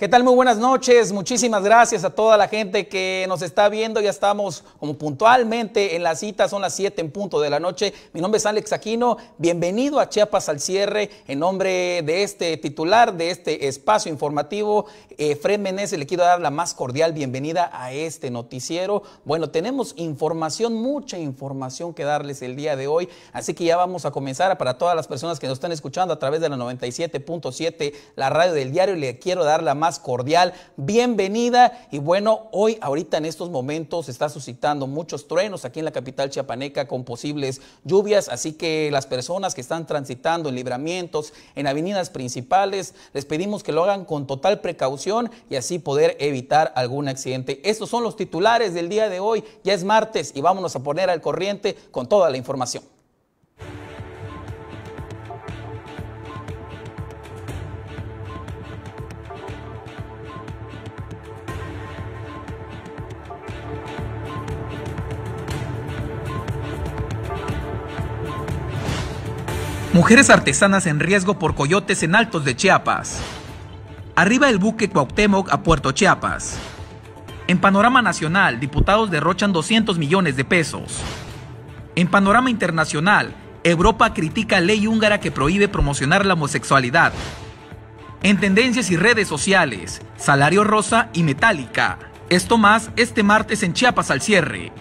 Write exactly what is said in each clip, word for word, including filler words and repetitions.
¿Qué tal? Muy buenas noches, muchísimas gracias a toda la gente que nos está viendo. Ya estamos como puntualmente en la cita, son las siete en punto de la noche. Mi nombre es Alex Aquino, bienvenido a Chiapas al cierre. En nombre de este titular de este espacio informativo, Efraín Meneses, le quiero dar la más cordial bienvenida a este noticiero. Bueno, tenemos información, mucha información que darles el día de hoy, así que ya vamos a comenzar. Para todas las personas que nos están escuchando a través de la noventa y siete punto siete, la radio del diario, le quiero dar la más cordial bienvenida. Y bueno, hoy ahorita en estos momentos se está suscitando muchos truenos aquí en la capital chiapaneca con posibles lluvias, así que las personas que están transitando en libramientos, en avenidas principales, les pedimos que lo hagan con total precaución y así poder evitar algún accidente. Estos son los titulares del día de hoy. Ya es martes y vámonos a poner al corriente con toda la información. Mujeres artesanas en riesgo por coyotes en Altos de Chiapas. Arriba el buque Cuauhtémoc a Puerto Chiapas. En panorama nacional, diputados derrochan doscientos millones de pesos. En panorama internacional, Europa critica ley húngara que prohíbe promocionar la homosexualidad. En tendencias y redes sociales, Salario Rosa y Metallica. Esto más este martes en Chiapas al cierre.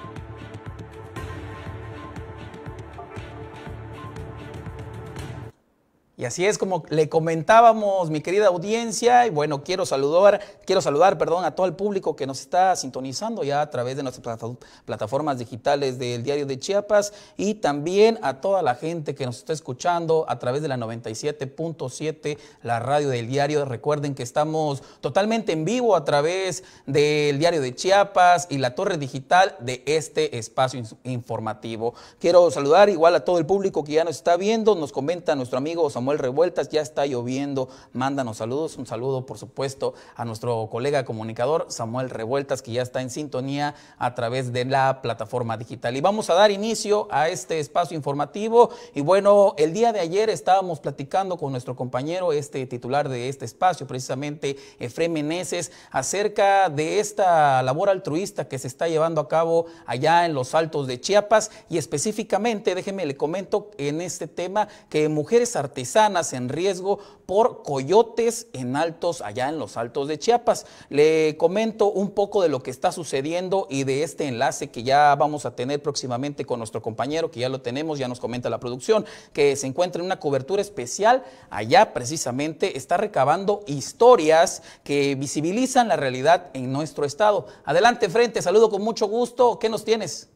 Y así es como le comentábamos, mi querida audiencia, y bueno, quiero saludar, quiero saludar, perdón, a todo el público que nos está sintonizando ya a través de nuestras plataformas digitales del Diario de Chiapas y también a toda la gente que nos está escuchando a través de la noventa y siete punto siete, la radio del diario. Recuerden que estamos totalmente en vivo a través del Diario de Chiapas y la torre digital de este espacio informativo. Quiero saludar igual a todo el público que ya nos está viendo. Nos comenta nuestro amigo Samuel Revueltas, ya está lloviendo, mándanos saludos. Un saludo, por supuesto, a nuestro colega comunicador Samuel Revueltas, que ya está en sintonía a través de la plataforma digital. Y vamos a dar inicio a este espacio informativo. Y bueno, el día de ayer estábamos platicando con nuestro compañero, este titular de este espacio, precisamente Efraín Meneses, acerca de esta labor altruista que se está llevando a cabo allá en los Altos de Chiapas. Y específicamente, déjeme le comento en este tema que mujeres artesanas en riesgo por coyotes en altos, allá en los Altos de Chiapas. Le comento un poco de lo que está sucediendo y de este enlace que ya vamos a tener próximamente con nuestro compañero, que ya lo tenemos, ya nos comenta la producción, que se encuentra en una cobertura especial allá, precisamente está recabando historias que visibilizan la realidad en nuestro estado. Adelante, frente, saludo con mucho gusto. ¿Qué nos tienes?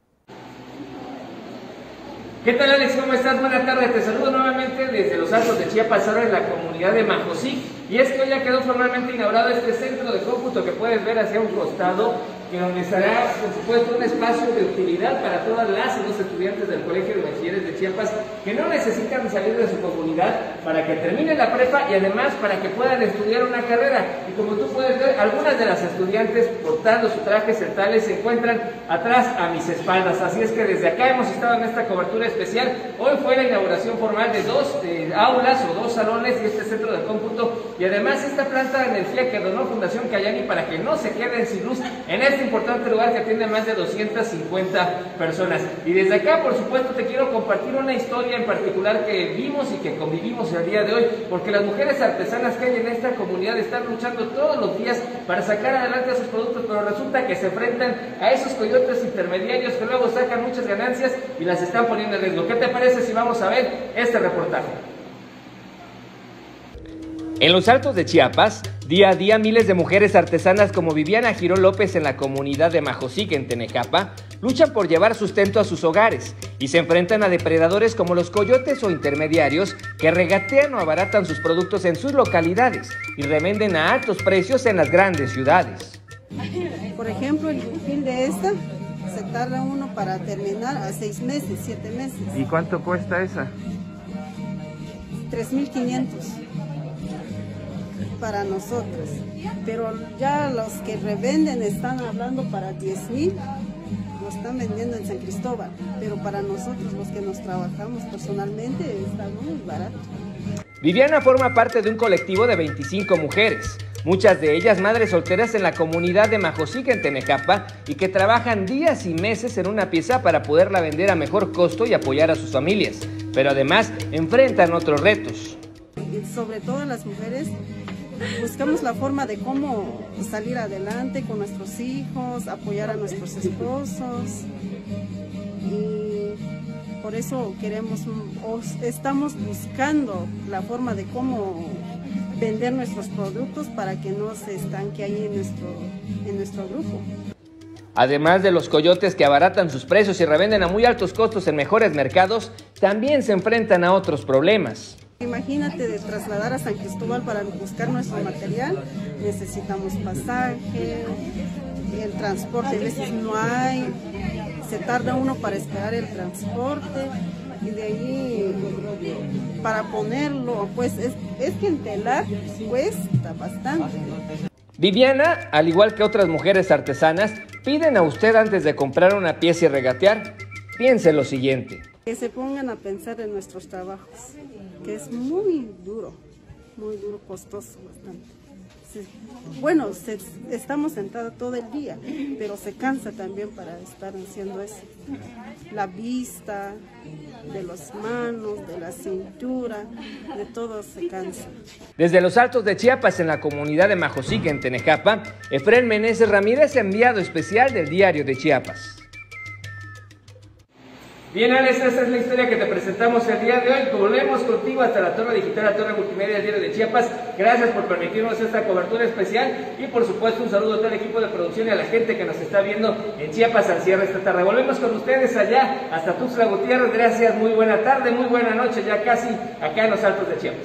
¿Qué tal, Alex? ¿Cómo estás? Buenas tardes, te saludo nuevamente desde los Altos de Chiapas, ahora en la comunidad de Majosic. Y es que hoy ya quedó formalmente inaugurado este centro de cómputo que puedes ver hacia un costado, que donde estará, por supuesto, un espacio de utilidad para todas las y los estudiantes del Colegio de Bachilleres de Chiapas que no necesitan salir de su comunidad para que terminen la prepa y además para que puedan estudiar una carrera. Y como tú puedes ver, algunas de las estudiantes portando su traje centrales se encuentran atrás a mis espaldas. Así es que desde acá hemos estado en esta cobertura especial. Hoy fue la inauguración formal de dos eh, aulas o dos salones y este centro de cómputo y además esta planta de energía que donó Fundación Cayani para que no se queden sin luz en este importante lugar que atiende a más de doscientas cincuenta personas. Y desde acá, por supuesto, te quiero compartir una historia en particular que vimos y que convivimos el día de hoy, porque las mujeres artesanas que hay en esta comunidad están luchando todos los días para sacar adelante a sus productos, pero resulta que se enfrentan a esos coyotes intermediarios que luego sacan muchas ganancias y las están poniendo en riesgo. ¿Qué te parece si vamos a ver este reportaje? En los Altos de Chiapas, día a día miles de mujeres artesanas como Viviana Girón López en la comunidad de Majosic en Tenejapa luchan por llevar sustento a sus hogares y se enfrentan a depredadores como los coyotes o intermediarios que regatean o abaratan sus productos en sus localidades y revenden a altos precios en las grandes ciudades. Por ejemplo, el bufín de esta se tarda uno para terminar a seis meses, siete meses. ¿Y cuánto cuesta esa? tres mil quinientos. Para nosotros, pero ya los que revenden están hablando para diez mil, lo están vendiendo en San Cristóbal, pero para nosotros los que nos trabajamos personalmente está muy barato. Viviana forma parte de un colectivo de veinticinco mujeres, Muchas de ellas madres solteras en la comunidad de Majosic en Tenejapa y que trabajan días y meses en una pieza para poderla vender a mejor costo y apoyar a sus familias, pero además enfrentan otros retos. Y sobre todo las mujeres buscamos la forma de cómo salir adelante con nuestros hijos, apoyar a nuestros esposos, y por eso queremos, o estamos buscando la forma de cómo vender nuestros productos para que no se estanque ahí en nuestro, en nuestro grupo. Además de los coyotes que abaratan sus precios y revenden a muy altos costos en mejores mercados, también se enfrentan a otros problemas. Imagínate de trasladar a San Cristóbal para buscar nuestro material, necesitamos pasaje, el transporte a veces no hay, se tarda uno para esperar el transporte y de ahí para ponerlo, pues es, es que en telar cuesta bastante. Viviana, al igual que otras mujeres artesanas, piden a usted antes de comprar una pieza y regatear, piense lo siguiente. Que se pongan a pensar en nuestros trabajos, que es muy duro, muy duro, costoso bastante. Sí. Bueno, se, estamos sentados todo el día, pero se cansa también para estar haciendo eso. La vista, de las manos, de la cintura, de todo se cansa. Desde los Altos de Chiapas, en la comunidad de Majosic en Tenejapa, Efrén Meneses Ramírez, enviado especial del Diario de Chiapas. Bien, Alex, esa es la historia que te presentamos el día de hoy. Volvemos contigo hasta la Torre Digital, la Torre Multimedia del Diario de Chiapas. Gracias por permitirnos esta cobertura especial y por supuesto un saludo a todo el equipo de producción y a la gente que nos está viendo en Chiapas al cierre esta tarde. Volvemos con ustedes allá hasta Tuxtla Gutiérrez. Gracias, muy buena tarde, muy buena noche, ya casi acá en los Altos de Chiapas.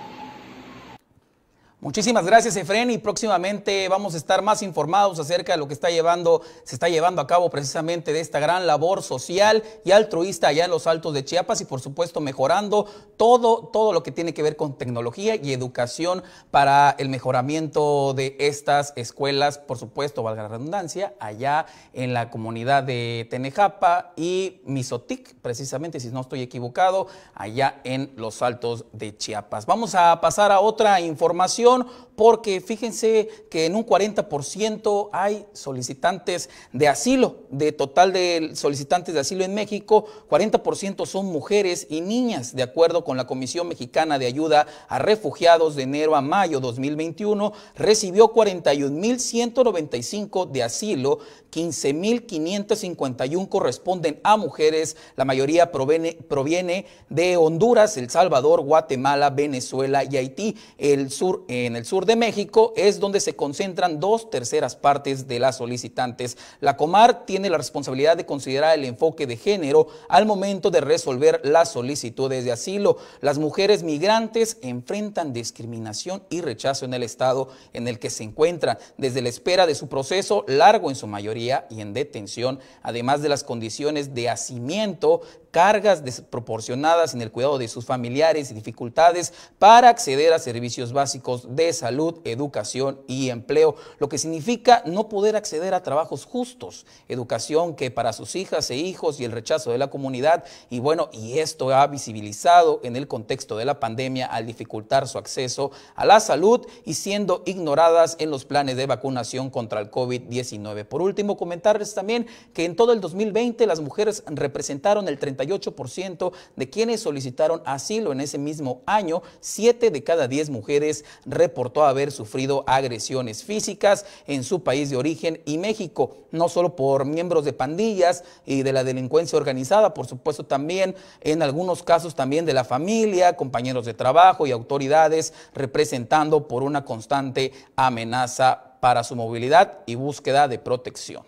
Muchísimas gracias, Efrén, y próximamente vamos a estar más informados acerca de lo que está llevando, se está llevando a cabo precisamente de esta gran labor social y altruista allá en los Altos de Chiapas y por supuesto mejorando todo, todo lo que tiene que ver con tecnología y educación para el mejoramiento de estas escuelas, por supuesto, valga la redundancia, allá en la comunidad de Tenejapa y Mizotic, precisamente, si no estoy equivocado, allá en los Altos de Chiapas. Vamos a pasar a otra información, porque fíjense que en un cuarenta por ciento hay solicitantes de asilo. De total de solicitantes de asilo en México, cuarenta por ciento son mujeres y niñas. De acuerdo con la Comisión Mexicana de Ayuda a Refugiados, de enero a mayo dos mil veintiuno, recibió cuarenta y un mil ciento noventa y cinco de asilo, quince mil quinientos cincuenta y uno corresponden a mujeres. La mayoría proviene, proviene de Honduras, El Salvador, Guatemala, Venezuela y Haití. El sur, en el sur de México es donde se concentran dos terceras partes de las solicitantes. La Comar tiene la responsabilidad de considerar el enfoque de género al momento de resolver las solicitudes de asilo. Las mujeres migrantes enfrentan discriminación y rechazo en el estado en el que se encuentran, desde la espera de su proceso largo en su mayoría y en detención, además de las condiciones de hacimiento, cargas desproporcionadas en el cuidado de sus familiares y dificultades para acceder a servicios básicos de salud, educación y empleo, lo que significa no poder acceder a trabajos justos, educación que para sus hijas e hijos y el rechazo de la comunidad. Y bueno, y esto ha visibilizado en el contexto de la pandemia al dificultar su acceso a la salud y siendo ignoradas en los planes de vacunación contra el COVID diecinueve. Por último, comentarles también que en todo el dos mil veinte las mujeres representaron el treinta y ocho por ciento de quienes solicitaron asilo. En ese mismo año, siete de cada diez mujeres reportó haber sufrido agresiones físicas en su país de origen y México, no solo por miembros de pandillas y de la delincuencia organizada, por supuesto también en algunos casos también de la familia, compañeros de trabajo y autoridades, representando por una constante amenaza para su movilidad y búsqueda de protección.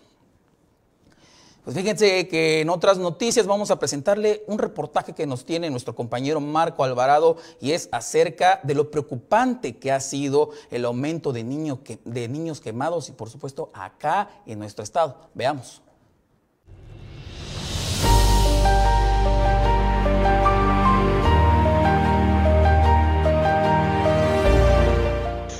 Pues fíjense que en otras noticias vamos a presentarle un reportaje que nos tiene nuestro compañero Marco Alvarado y es acerca de lo preocupante que ha sido el aumento de, niño que, de niños quemados y por supuesto acá en nuestro estado. Veamos.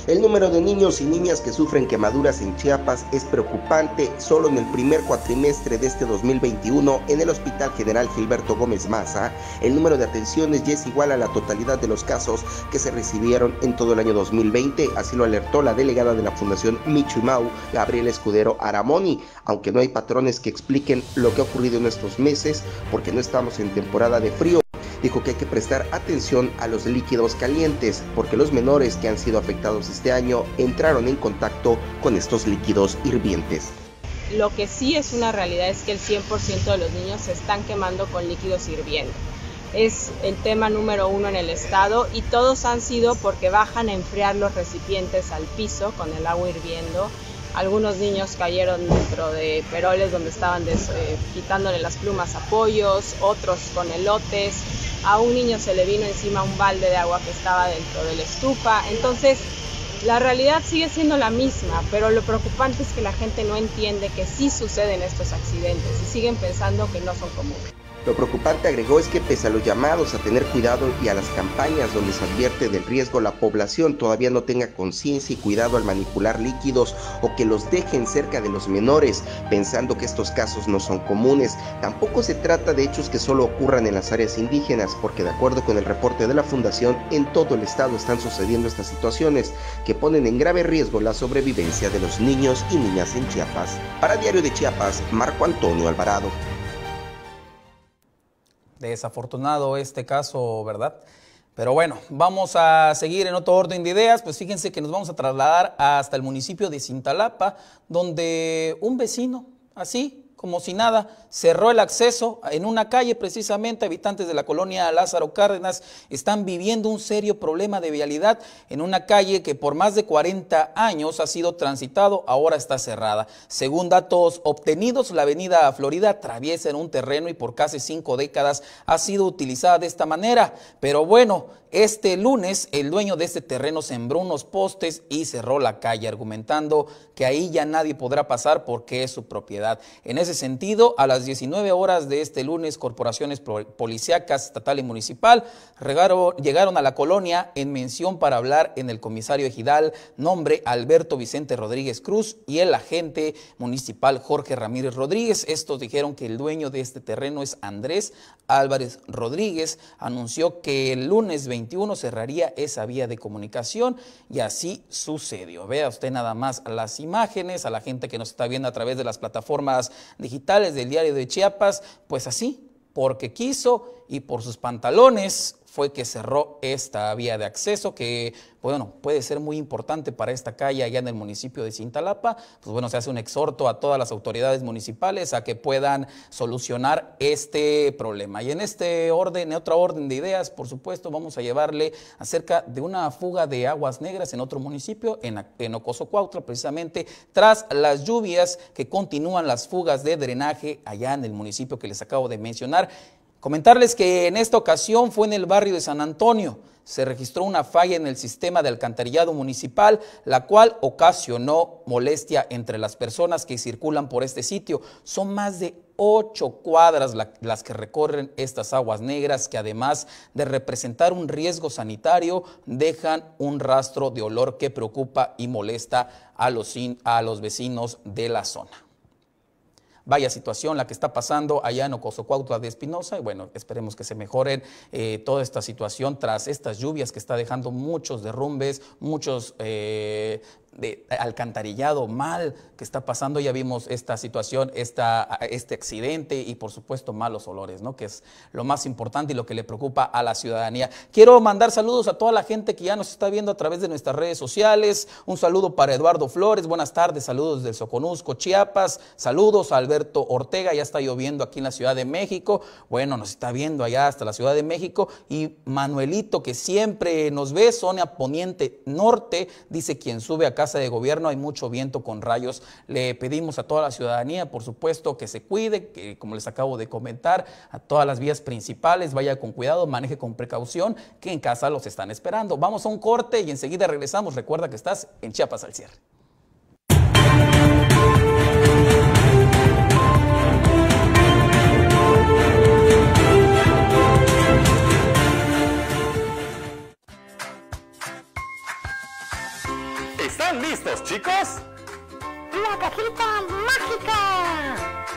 El número de niños y niñas que sufren quemaduras en Chiapas es preocupante. Solo en el primer cuatrimestre de este dos mil veintiuno, en el Hospital General Gilberto Gómez Maza, el número de atenciones ya es igual a la totalidad de los casos que se recibieron en todo el año dos mil veinte. Así lo alertó la delegada de la Fundación Michuimau, Gabriela Escudero Aramoni. Aunque no hay patrones que expliquen lo que ha ocurrido en estos meses, porque no estamos en temporada de frío, dijo que hay que prestar atención a los líquidos calientes, porque los menores que han sido afectados este año entraron en contacto con estos líquidos hirvientes. Lo que sí es una realidad es que el cien por ciento de los niños se están quemando con líquidos hirviendo. Es el tema número uno en el estado y todos han sido porque bajan a enfriar los recipientes al piso con el agua hirviendo. Algunos niños cayeron dentro de peroles donde estaban des, eh, quitándole las plumas a pollos, otros con elotes. A un niño se le vino encima un balde de agua que estaba dentro de la estufa. Entonces, la realidad sigue siendo la misma, pero lo preocupante es que la gente no entiende que sí suceden estos accidentes y siguen pensando que no son comunes. Lo preocupante, agregó, es que pese a los llamados a tener cuidado y a las campañas donde se advierte del riesgo, la población todavía no tenga conciencia y cuidado al manipular líquidos o que los dejen cerca de los menores, pensando que estos casos no son comunes. Tampoco se trata de hechos que solo ocurran en las áreas indígenas, porque de acuerdo con el reporte de la Fundación, en todo el estado están sucediendo estas situaciones que ponen en grave riesgo la sobrevivencia de los niños y niñas en Chiapas. Para Diario de Chiapas, Marco Antonio Alvarado. Desafortunado este caso, ¿verdad? Pero bueno, vamos a seguir en otro orden de ideas. Pues fíjense que nos vamos a trasladar hasta el municipio de Cintalapa, donde un vecino, así como si nada, cerró el acceso en una calle. Precisamente habitantes de la colonia Lázaro Cárdenas están viviendo un serio problema de vialidad en una calle que por más de cuarenta años ha sido transitado, ahora está cerrada. Según datos obtenidos, la avenida Florida atraviesa en un terreno y por casi cinco décadas ha sido utilizada de esta manera. Pero bueno, este lunes el dueño de este terreno sembró unos postes y cerró la calle, argumentando que ahí ya nadie podrá pasar porque es su propiedad. En ese sentido, a las diecinueve horas de este lunes, corporaciones policíacas estatal y municipal regaron, llegaron a la colonia en mención para hablar en el comisario ejidal, nombre Alberto Vicente Rodríguez Cruz, y el agente municipal Jorge Ramírez Rodríguez. Estos dijeron que el dueño de este terreno es Andrés Álvarez Rodríguez. Anunció que el lunes veintiuno cerraría esa vía de comunicación y así sucedió. Vea usted nada más las imágenes, a la gente que nos está viendo a través de las plataformas digitales del Diario de Chiapas, pues así, porque quiso y por sus pantalones fue que cerró esta vía de acceso que, bueno, puede ser muy importante para esta calle allá en el municipio de Cintalapa. Pues bueno, se hace un exhorto a todas las autoridades municipales a que puedan solucionar este problema. Y en este orden, en otra orden de ideas, por supuesto, vamos a llevarle acerca de una fuga de aguas negras en otro municipio, en, en Ocosocuautla, precisamente tras las lluvias que continúan las fugas de drenaje allá en el municipio que les acabo de mencionar. Comentarles que en esta ocasión fue en el barrio de San Antonio. Se registró una falla en el sistema de alcantarillado municipal, la cual ocasionó molestia entre las personas que circulan por este sitio. Son más de ocho cuadras la, las que recorren estas aguas negras, que además de representar un riesgo sanitario, dejan un rastro de olor que preocupa y molesta a los, a los vecinos de la zona. Vaya situación la que está pasando allá en Ocosocuautla de Espinosa, y bueno, esperemos que se mejoren eh, toda esta situación tras estas lluvias que está dejando muchos derrumbes, muchos eh, de alcantarillado mal que está pasando. Ya vimos esta situación, esta, este accidente y por supuesto malos olores, ¿no? Que es lo más importante y lo que le preocupa a la ciudadanía. Quiero mandar saludos a toda la gente que ya nos está viendo a través de nuestras redes sociales. Un saludo para Eduardo Flores, buenas tardes, saludos del Soconusco, Chiapas. Saludos a Alberto Ortega, ya está lloviendo aquí en la Ciudad de México. Bueno, nos está viendo allá hasta la Ciudad de México. Y Manuelito, que siempre nos ve, Sonia Poniente Norte, dice: quien sube a Casa de Gobierno hay mucho viento con rayos. Le pedimos a toda la ciudadanía, por supuesto, que se cuide, que como les acabo de comentar, a todas las vías principales vaya con cuidado, maneje con precaución, que en casa los están esperando. Vamos a un corte y enseguida regresamos. Recuerda que estás en Chiapas al cierre. ¿Están listos, chicos? ¡La cajita mágica!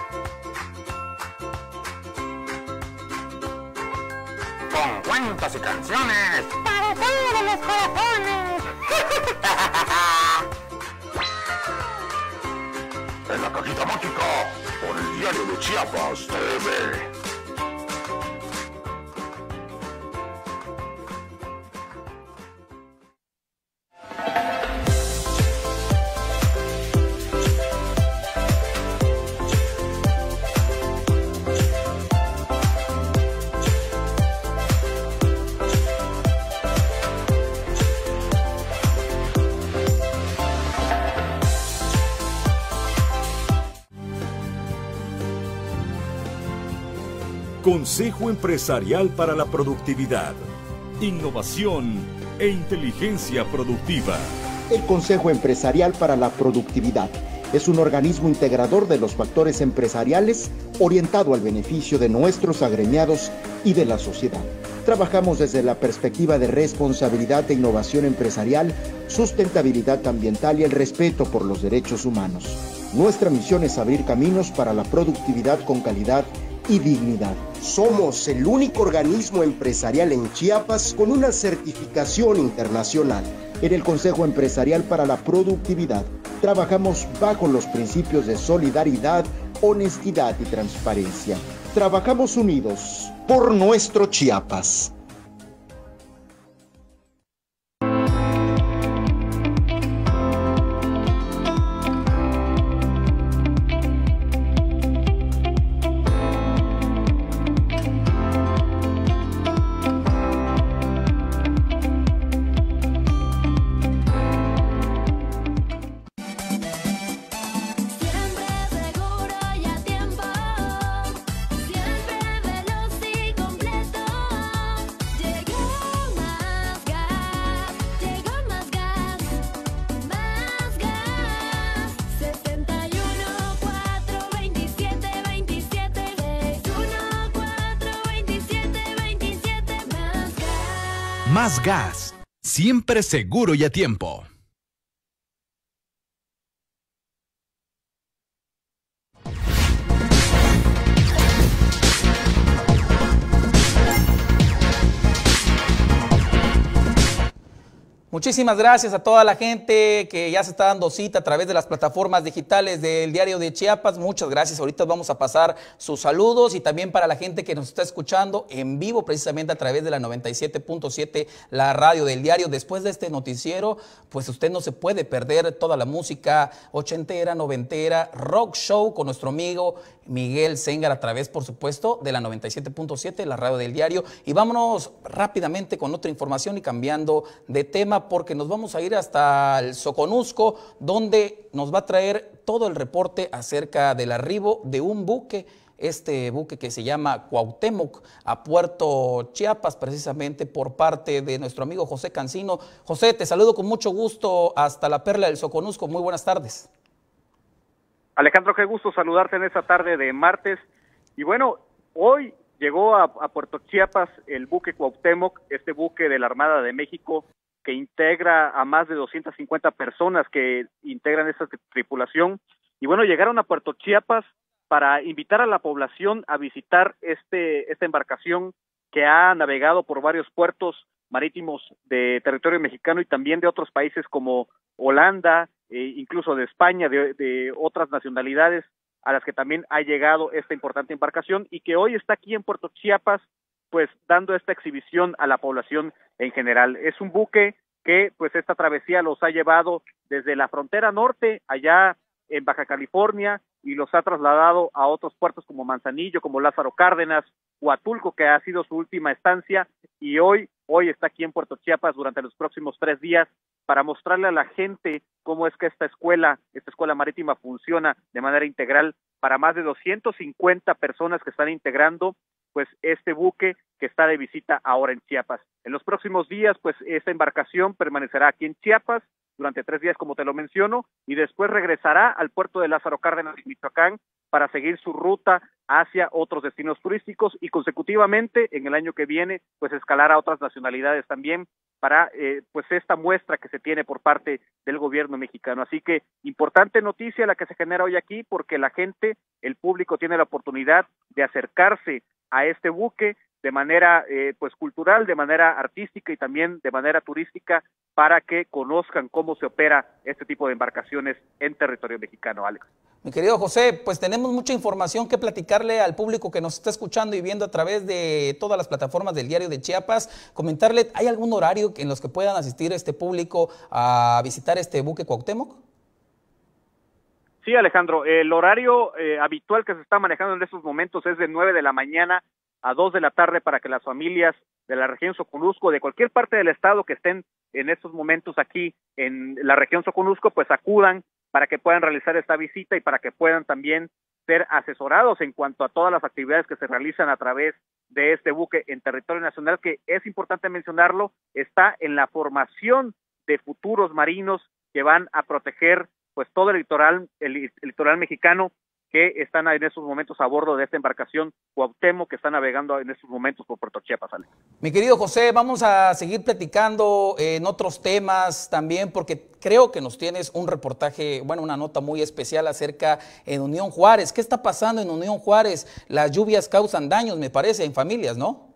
Con cuentos y canciones ¡Para todos los corazones! en la cajita mágica por el Diario de Chiapas T V. Consejo Empresarial para la Productividad, Innovación e Inteligencia Productiva. El Consejo Empresarial para la Productividad es un organismo integrador de los factores empresariales orientado al beneficio de nuestros agremiados y de la sociedad. Trabajamos desde la perspectiva de responsabilidad e innovación empresarial, sustentabilidad ambiental y el respeto por los derechos humanos. Nuestra misión es abrir caminos para la productividad con calidad y dignidad. Somos el único organismo empresarial en Chiapas con una certificación internacional. En el Consejo Empresarial para la Productividad, trabajamos bajo los principios de solidaridad, honestidad y transparencia. Trabajamos unidos por nuestro Chiapas. Más gas, siempre seguro y a tiempo. Muchísimas gracias a toda la gente que ya se está dando cita a través de las plataformas digitales del Diario de Chiapas. Muchas gracias. Ahorita vamos a pasar sus saludos y también para la gente que nos está escuchando en vivo precisamente a través de la noventa y siete punto siete, la radio del diario. Después de este noticiero, pues usted no se puede perder toda la música ochentera, noventera, rock show con nuestro amigo Miguel Sengar a través, por supuesto, de la noventa y siete punto siete, la radio del diario. Y vámonos rápidamente con otra información y cambiando de tema, porque nos vamos a ir hasta el Soconusco, donde nos va a traer todo el reporte acerca del arribo de un buque, este buque que se llama Cuauhtémoc, a Puerto Chiapas, precisamente por parte de nuestro amigo José Cancino. José, te saludo con mucho gusto hasta la Perla del Soconusco. Muy buenas tardes. Alejandro, qué gusto saludarte en esta tarde de martes. Y bueno, hoy llegó a, a Puerto Chiapas el buque Cuauhtémoc, este buque de la Armada de México, que integra a más de doscientas cincuenta personas que integran esta tripulación. Y bueno, llegaron a Puerto Chiapas para invitar a la población a visitar este esta embarcación que ha navegado por varios puertos marítimos de territorio mexicano y también de otros países como Holanda, eh, incluso de España, de, de otras nacionalidades a las que también ha llegado esta importante embarcación y que hoy está aquí en Puerto Chiapas, pues dando esta exhibición a la población en general. Es un buque que pues esta travesía los ha llevado desde la frontera norte, allá en Baja California, y los ha trasladado a otros puertos como Manzanillo, como Lázaro Cárdenas, Huatulco, que ha sido su última estancia, y hoy, hoy está aquí en Puerto Chiapas durante los próximos tres días para mostrarle a la gente cómo es que esta escuela, esta escuela marítima funciona de manera integral para más de doscientas cincuenta personas que están integrando pues este buque que está de visita ahora en Chiapas. En los próximos días, pues esta embarcación permanecerá aquí en Chiapas durante tres días, como te lo menciono, y después regresará al puerto de Lázaro Cárdenas, en Michoacán, para seguir su ruta hacia otros destinos turísticos y consecutivamente en el año que viene, pues escalar a otras nacionalidades también para eh, pues esta muestra que se tiene por parte del gobierno mexicano. Así que importante noticia la que se genera hoy aquí, porque la gente, el público tiene la oportunidad de acercarse a este buque de manera eh, pues cultural, de manera artística y también de manera turística, para que conozcan cómo se opera este tipo de embarcaciones en territorio mexicano, Alex. Mi querido José, pues tenemos mucha información que platicarle al público que nos está escuchando y viendo a través de todas las plataformas del Diario de Chiapas. Comentarle, ¿hay algún horario en los que puedan asistir este público a visitar este buque Cuauhtémoc? Sí, Alejandro, el horario eh, habitual que se está manejando en estos momentos es de nueve de la mañana a dos de la tarde para que las familias de la región Soconusco, de cualquier parte del estado que estén en estos momentos aquí en la región Soconusco, pues acudan para que puedan realizar esta visita y para que puedan también ser asesorados en cuanto a todas las actividades que se realizan a través de este buque en territorio nacional, que es importante mencionarlo, está en la formación de futuros marinos que van a proteger pues todo el litoral, el, el litoral mexicano, que están en estos momentos a bordo de esta embarcación Cuauhtémoc, que está navegando en estos momentos por Puerto Chiapas, Alex. Mi querido José, vamos a seguir platicando en otros temas también, porque creo que nos tienes un reportaje, bueno, una nota muy especial acerca en Unión Juárez. ¿Qué está pasando en Unión Juárez? Las lluvias causan daños, me parece, en familias, ¿no?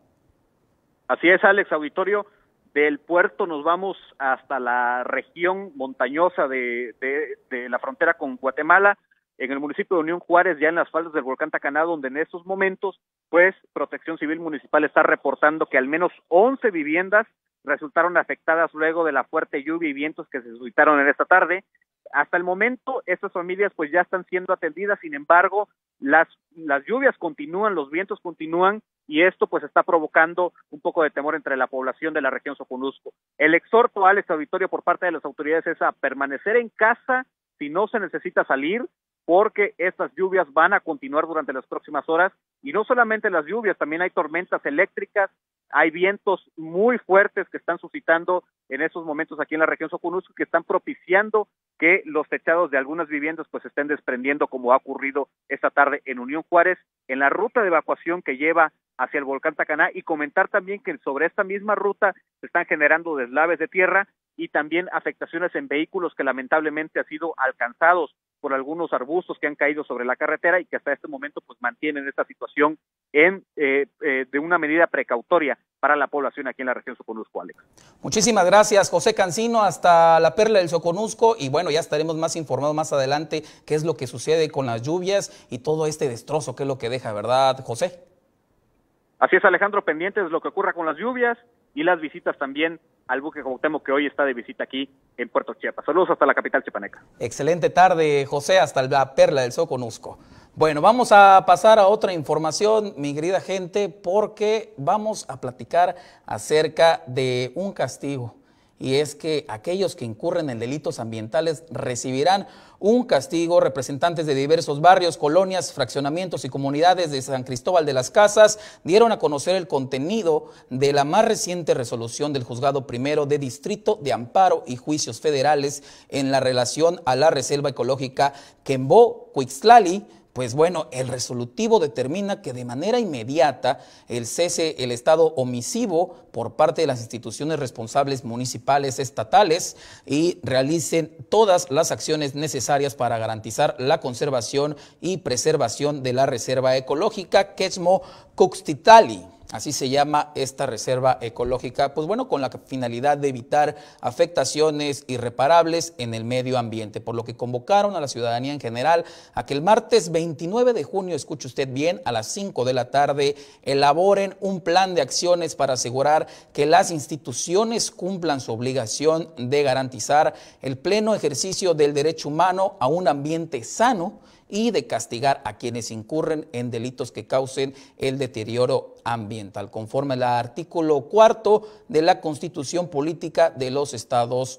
Así es, Alex, auditorio. Del puerto nos vamos hasta la región montañosa de, de, de la frontera con Guatemala, en el municipio de Unión Juárez, ya en las faldas del volcán Tacaná, donde en estos momentos, pues, Protección Civil Municipal está reportando que al menos once viviendas resultaron afectadas luego de la fuerte lluvia y vientos que se suscitaron en esta tarde. Hasta el momento, estas familias pues ya están siendo atendidas, sin embargo, las, las lluvias continúan, los vientos continúan, y esto pues está provocando un poco de temor entre la población de la región Soconusco. El exhorto, Alex, auditorio, por parte de las autoridades es a permanecer en casa si no se necesita salir, porque estas lluvias van a continuar durante las próximas horas, y no solamente las lluvias, también hay tormentas eléctricas, hay vientos muy fuertes que están suscitando en esos momentos aquí en la región Soconusco, que están propiciando que los techados de algunas viviendas pues estén desprendiendo, como ha ocurrido esta tarde en Unión Juárez, en la ruta de evacuación que lleva hacia el volcán Tacaná, y comentar también que sobre esta misma ruta se están generando deslaves de tierra y también afectaciones en vehículos que lamentablemente han sido alcanzados por algunos arbustos que han caído sobre la carretera y que hasta este momento pues mantienen esta situación en eh, eh, de una medida precautoria para la población aquí en la región Soconusco, Alex. Muchísimas gracias, José Cancino, hasta la perla del Soconusco, y bueno, ya estaremos más informados más adelante qué es lo que sucede con las lluvias y todo este destrozo, qué es lo que deja, ¿verdad, José? Así es, Alejandro, pendientes de lo que ocurra con las lluvias y las visitas también al buque Cuauhtémoc, que hoy está de visita aquí en Puerto Chiapas. Saludos hasta la capital chiapaneca. Excelente tarde, José, hasta la perla del Soconusco. Bueno, vamos a pasar a otra información, mi querida gente, porque vamos a platicar acerca de un castigo. Y es que aquellos que incurren en delitos ambientales recibirán un castigo. Representantes de diversos barrios, colonias, fraccionamientos y comunidades de San Cristóbal de las Casas dieron a conocer el contenido de la más reciente resolución del Juzgado Primero de Distrito de Amparo y Juicios Federales en la relación a la Reserva Ecológica Quembó-Cuixtlali. Pues bueno, el resolutivo determina que de manera inmediata el cese el estado omisivo por parte de las instituciones responsables municipales, estatales, y realicen todas las acciones necesarias para garantizar la conservación y preservación de la reserva ecológica Quembó-Cuixtlali. Así se llama esta reserva ecológica, pues bueno, con la finalidad de evitar afectaciones irreparables en el medio ambiente, por lo que convocaron a la ciudadanía en general a que el martes veintinueve de junio, escuche usted bien, a las cinco de la tarde, elaboren un plan de acciones para asegurar que las instituciones cumplan su obligación de garantizar el pleno ejercicio del derecho humano a un ambiente sano y de castigar a quienes incurren en delitos que causen el deterioro ambiental, conforme al artículo cuarto de la Constitución Política de los Estados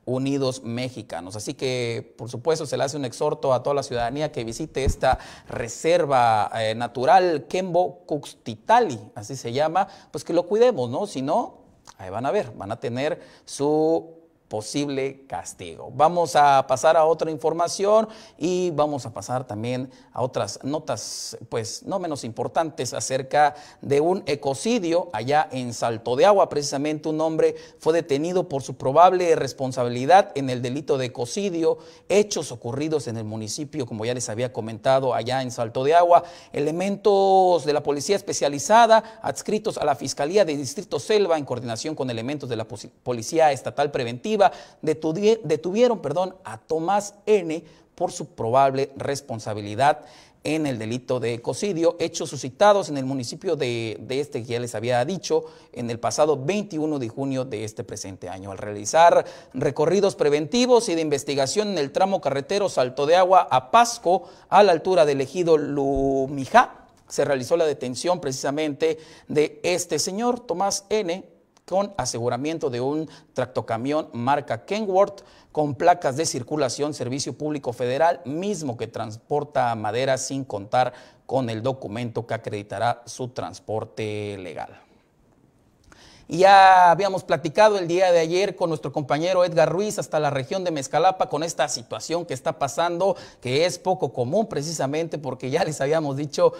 Unidos Mexicanos. Así que, por supuesto, se le hace un exhorto a toda la ciudadanía que visite esta reserva eh, natural Kembo Cuxtitali, así se llama, pues que lo cuidemos, ¿no? Si no, ahí van a ver, van a tener su posible castigo. Vamos a pasar a otra información y vamos a pasar también a otras notas, pues no menos importantes, acerca de un ecocidio allá en Salto de Agua. Precisamente un hombre fue detenido por su probable responsabilidad en el delito de ecocidio, hechos ocurridos en el municipio, como ya les había comentado, allá en Salto de Agua. Elementos de la policía especializada adscritos a la Fiscalía de Distrito Selva, en coordinación con elementos de la Policía Estatal Preventiva, detuvieron perdón, a Tomás N. por su probable responsabilidad en el delito de ecocidio, hechos suscitados en el municipio de, de este que ya les había dicho, en el pasado veintiuno de junio de este presente año. Al realizar recorridos preventivos y de investigación en el tramo carretero Salto de Agua a Pasco, a la altura del ejido Lumijá, se realizó la detención precisamente de este señor, Tomás N., con aseguramiento de un tractocamión marca Kenworth con placas de circulación Servicio Público Federal, mismo que transporta madera sin contar con el documento que acreditará su transporte legal. Y ya habíamos platicado el día de ayer con nuestro compañero Edgar Ruiz hasta la región de Mezcalapa con esta situación que está pasando, que es poco común precisamente porque ya les habíamos dicho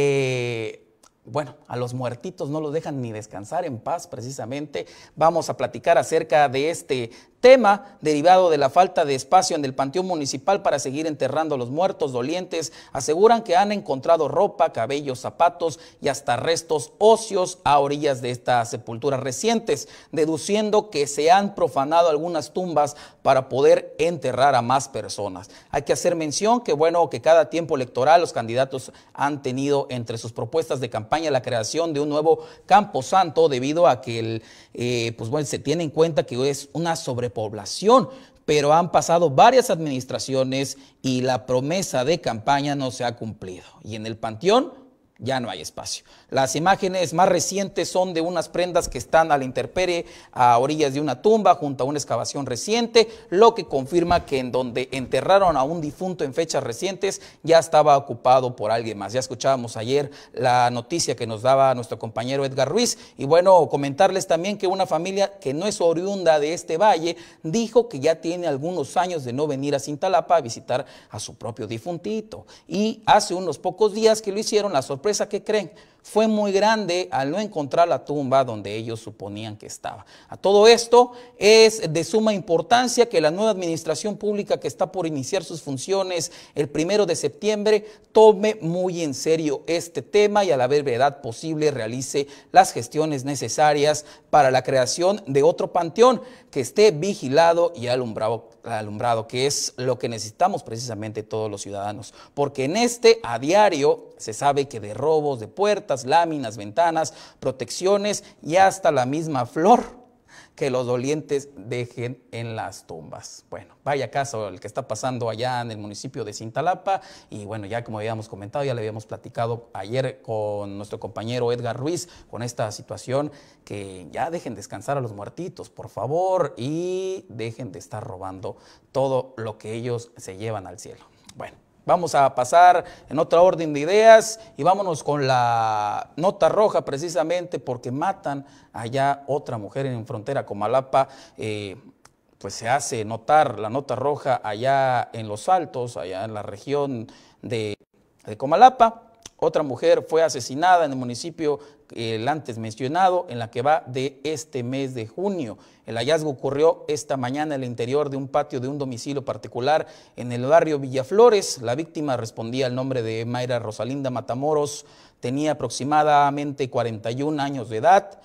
que, bueno, a los muertitos no los dejan ni descansar en paz precisamente. Vamos a platicar acerca de este tema derivado de la falta de espacio en el panteón municipal para seguir enterrando a los muertos dolientes. Aseguran que han encontrado ropa, cabellos, zapatos y hasta restos óseos a orillas de estas sepulturas recientes, deduciendo que se han profanado algunas tumbas para poder enterrar a más personas. Hay que hacer mención que, bueno, que cada tiempo electoral los candidatos han tenido entre sus propuestas de campaña la creación de un nuevo camposanto, debido a que el, eh, pues bueno, se tiene en cuenta que es una sobrepoblación población, pero han pasado varias administraciones y la promesa de campaña no se ha cumplido. Y en el panteón ya no hay espacio. Las imágenes más recientes son de unas prendas que están a la intemperie a orillas de una tumba junto a una excavación reciente, lo que confirma que en donde enterraron a un difunto en fechas recientes ya estaba ocupado por alguien más. Ya escuchábamos ayer la noticia que nos daba nuestro compañero Edgar Ruiz, y bueno, comentarles también que una familia que no es oriunda de este valle dijo que ya tiene algunos años de no venir a Cintalapa a visitar a su propio difuntito, y hace unos pocos días que lo hicieron, la sorpresa que creen fue muy grande al no encontrar la tumba donde ellos suponían que estaba. A todo esto es de suma importancia que la nueva administración pública que está por iniciar sus funciones el primero de septiembre tome muy en serio este tema y a la brevedad posible realice las gestiones necesarias para la creación de otro panteón que esté vigilado y alumbrado, alumbrado, que es lo que necesitamos precisamente todos los ciudadanos, porque en este a diario se sabe que de robos de puertas, láminas, ventanas, protecciones y hasta la misma flor que los dolientes dejen en las tumbas. Bueno, vaya caso el que está pasando allá en el municipio de Cintalapa, y bueno, ya como habíamos comentado, ya le habíamos platicado ayer con nuestro compañero Edgar Ruiz con esta situación, que ya dejen descansar a los muertitos, por favor, y dejen de estar robando todo lo que ellos se llevan al cielo. Bueno, vamos a pasar en otra orden de ideas y vámonos con la nota roja, precisamente porque matan allá otra mujer en frontera Comalapa. Eh, pues se hace notar la nota roja allá en Los Altos, allá en la región de, de Comalapa. Otra mujer fue asesinada en el municipio, el antes mencionado, en la que va de este mes de junio. El hallazgo ocurrió esta mañana en el interior de un patio de un domicilio particular en el barrio Villaflores. La víctima respondía al nombre de Mayra Rosalinda Matamoros, tenía aproximadamente cuarenta y un años de edad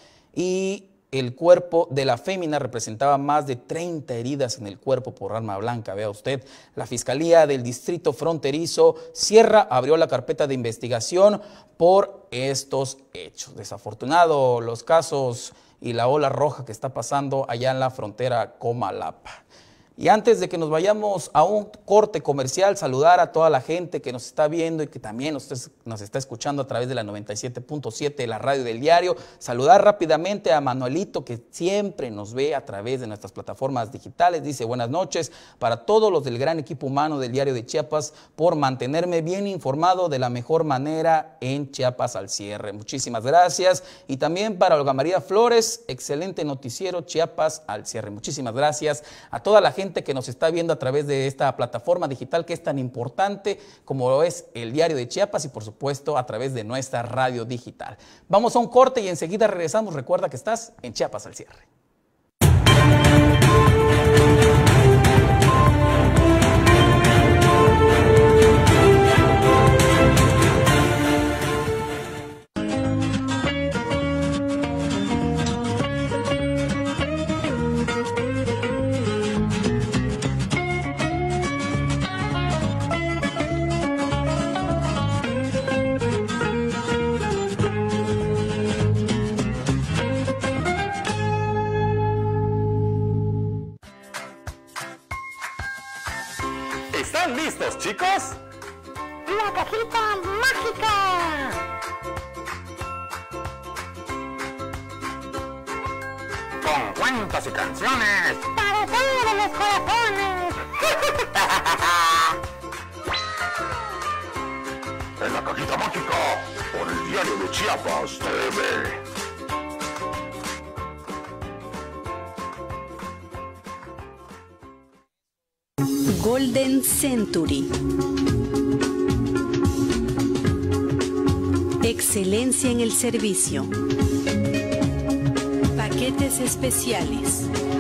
y el cuerpo de la fémina representaba más de treinta heridas en el cuerpo por arma blanca. Vea usted, la Fiscalía del Distrito Fronterizo Sierra abrió la carpeta de investigación por estos hechos. Desafortunado los casos y la ola roja que está pasando allá en la frontera Comalapa. Y antes de que nos vayamos a un corte comercial, saludar a toda la gente que nos está viendo y que también nos, nos está escuchando a través de la noventa y siete punto siete de la radio del diario. Saludar rápidamente a Manuelito, que siempre nos ve a través de nuestras plataformas digitales. Dice buenas noches para todos los del gran equipo humano del Diario de Chiapas por mantenerme bien informado de la mejor manera en Chiapas al cierre. Muchísimas gracias. Y también para Olga María Flores, excelente noticiero Chiapas al cierre. Muchísimas gracias a toda la gente que nos está viendo a través de esta plataforma digital que es tan importante como lo es el Diario de Chiapas y por supuesto a través de nuestra radio digital. Vamos a un corte y enseguida regresamos. Recuerda que estás en Chiapas al cierre. ¿Están listos, chicos? ¡La cajita mágica! Con cuentos y canciones. ¡Para todos los corazones! En la cajita mágica, por el Diario de Chiapas T V. Golden Century. Excelencia en el servicio. Paquetes especiales.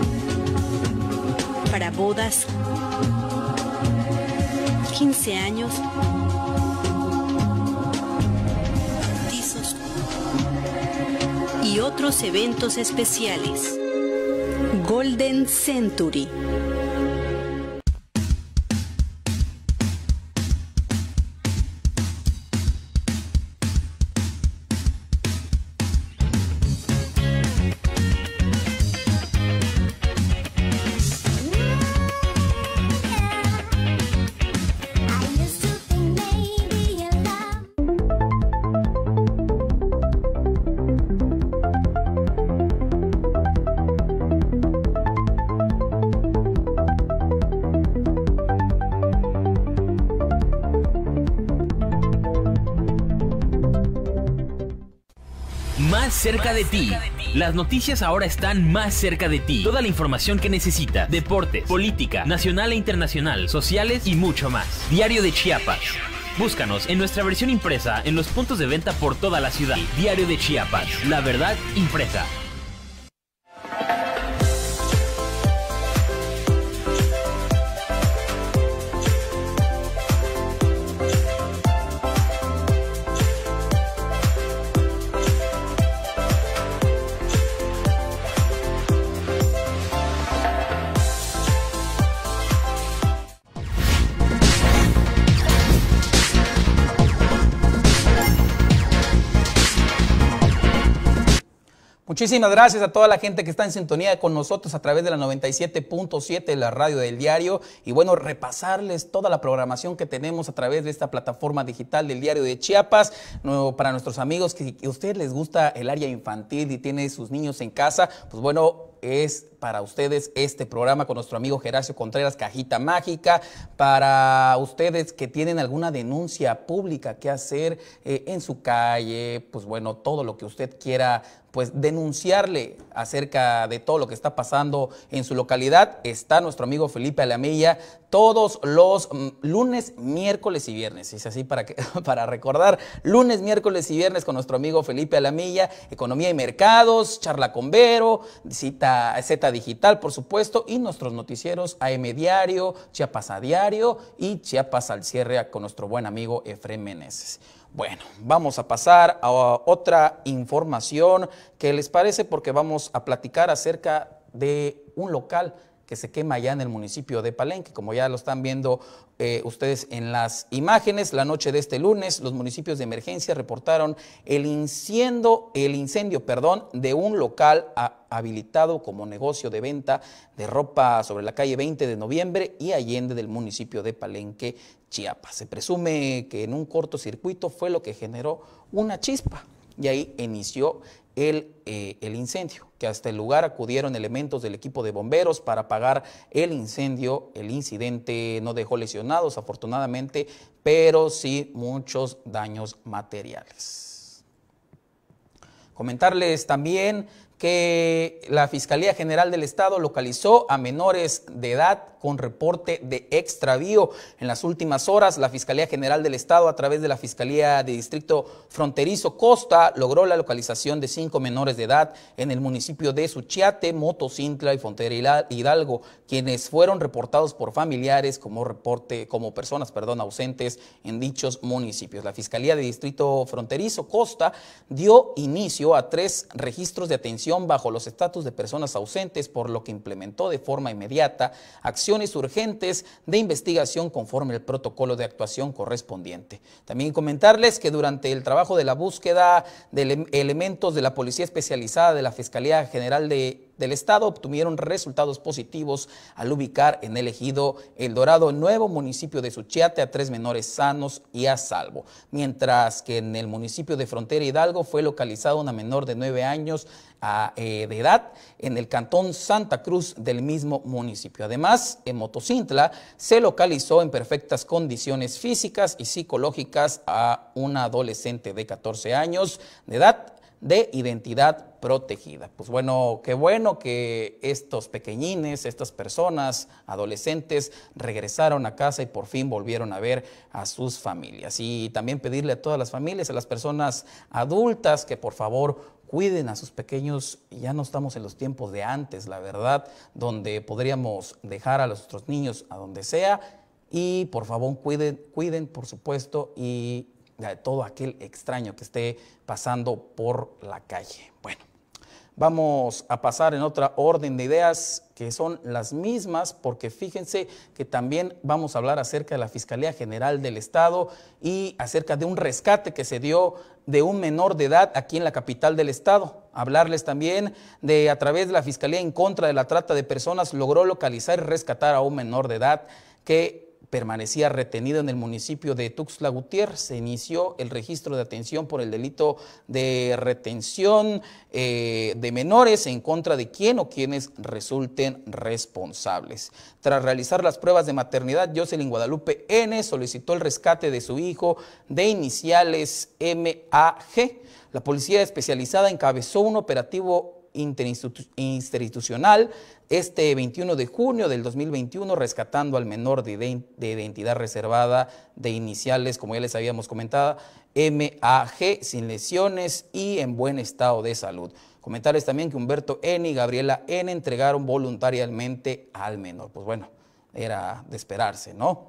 Para bodas, quince años, bautizos y otros eventos especiales. Golden Century. Más cerca de ti. Las noticias ahora están más cerca de ti. Toda la información que necesitas. Deportes, política, nacional e internacional, sociales y mucho más. Diario de Chiapas. Búscanos en nuestra versión impresa en los puntos de venta por toda la ciudad. Diario de Chiapas. La verdad impresa. Muchísimas gracias a toda la gente que está en sintonía con nosotros a través de la noventa y siete punto siete de la radio del diario. Y bueno, repasarles toda la programación que tenemos a través de esta plataforma digital del Diario de Chiapas. No, para nuestros amigos que, que a ustedes les gusta el área infantil y tiene sus niños en casa, pues bueno, es para ustedes este programa con nuestro amigo Geracio Contreras, Cajita Mágica. Para ustedes que tienen alguna denuncia pública que hacer eh, en su calle, pues bueno, todo lo que usted quiera pues denunciarle acerca de todo lo que está pasando en su localidad, está nuestro amigo Felipe Alamilla todos los mm, lunes, miércoles y viernes. Es así para, que, para recordar, lunes, miércoles y viernes con nuestro amigo Felipe Alamilla, Economía y Mercados, Charla con Vero, Cita Z Digital, por supuesto, y nuestros noticieros A M Diario, Chiapas a Diario y Chiapas al cierre con nuestro buen amigo Efrén Meneses. Bueno, vamos a pasar a otra información que les parece porque vamos a platicar acerca de un local que se quema ya en el municipio de Palenque, como ya lo están viendo eh, ustedes en las imágenes. La noche de este lunes, los municipios de emergencia reportaron el incendio, el incendio, perdón, de un local a, habilitado como negocio de venta de ropa sobre la calle veinte de noviembre y Allende del municipio de Palenque, Chiapas. Se presume que en un cortocircuito fue lo que generó una chispa y ahí inició El, eh, el incendio, que hasta el lugar acudieron elementos del equipo de bomberos para apagar el incendio. El incidente no dejó lesionados, afortunadamente, pero sí muchos daños materiales. Comentarles también que la Fiscalía General del Estado localizó a menores de edad con reporte de extravío. En las últimas horas, la Fiscalía General del Estado, a través de la Fiscalía de Distrito Fronterizo Costa, logró la localización de cinco menores de edad en el municipio de Suchiate, Motocintla y Frontera Hidalgo, quienes fueron reportados por familiares como reporte, como personas, perdón, ausentes en dichos municipios. La Fiscalía de Distrito Fronterizo Costa dio inicio a tres registros de atención bajo los estatus de personas ausentes, por lo que implementó de forma inmediata acciones urgentes de investigación conforme al protocolo de actuación correspondiente. También comentarles que durante el trabajo de la búsqueda de ele elementos de la Policía Especializada de la Fiscalía General de del Estado obtuvieron resultados positivos al ubicar en el ejido El Dorado, nuevo municipio de Suchiate, a tres menores sanos y a salvo, mientras que en el municipio de Frontera Hidalgo fue localizada una menor de nueve años a, eh, de edad en el cantón Santa Cruz del mismo municipio. Además, en Motocintla se localizó en perfectas condiciones físicas y psicológicas a una adolescente de catorce años de edad, de identidad protegida. Pues bueno, qué bueno que estos pequeñines, estas personas, adolescentes, regresaron a casa y por fin volvieron a ver a sus familias. Y también pedirle a todas las familias, a las personas adultas, que por favor cuiden a sus pequeños. Ya no estamos en los tiempos de antes, la verdad, donde podríamos dejar a nuestros niños a donde sea. Y por favor cuiden, cuiden por supuesto, y de todo aquel extraño que esté pasando por la calle. Bueno, vamos a pasar en otra orden de ideas que son las mismas, porque fíjense que también vamos a hablar acerca de la Fiscalía General del Estado y acerca de un rescate que se dio de un menor de edad aquí en la capital del estado. Hablarles también de, a través de la Fiscalía en contra de la trata de personas, logró localizar y rescatar a un menor de edad que permanecía retenido en el municipio de Tuxtla Gutiérrez. Se inició el registro de atención por el delito de retención eh, de menores en contra de quien o quienes resulten responsables. Tras realizar las pruebas de maternidad, Jocelyn Guadalupe N. solicitó el rescate de su hijo de iniciales M A G. La policía especializada encabezó un operativo interinstitucional este veintiuno de junio del dos mil veintiuno, rescatando al menor de, de identidad reservada de iniciales, como ya les habíamos comentado, M A G, sin lesiones y en buen estado de salud. Comentarles también que Humberto N. y Gabriela N. entregaron voluntariamente al menor. Pues bueno, era de esperarse, ¿no?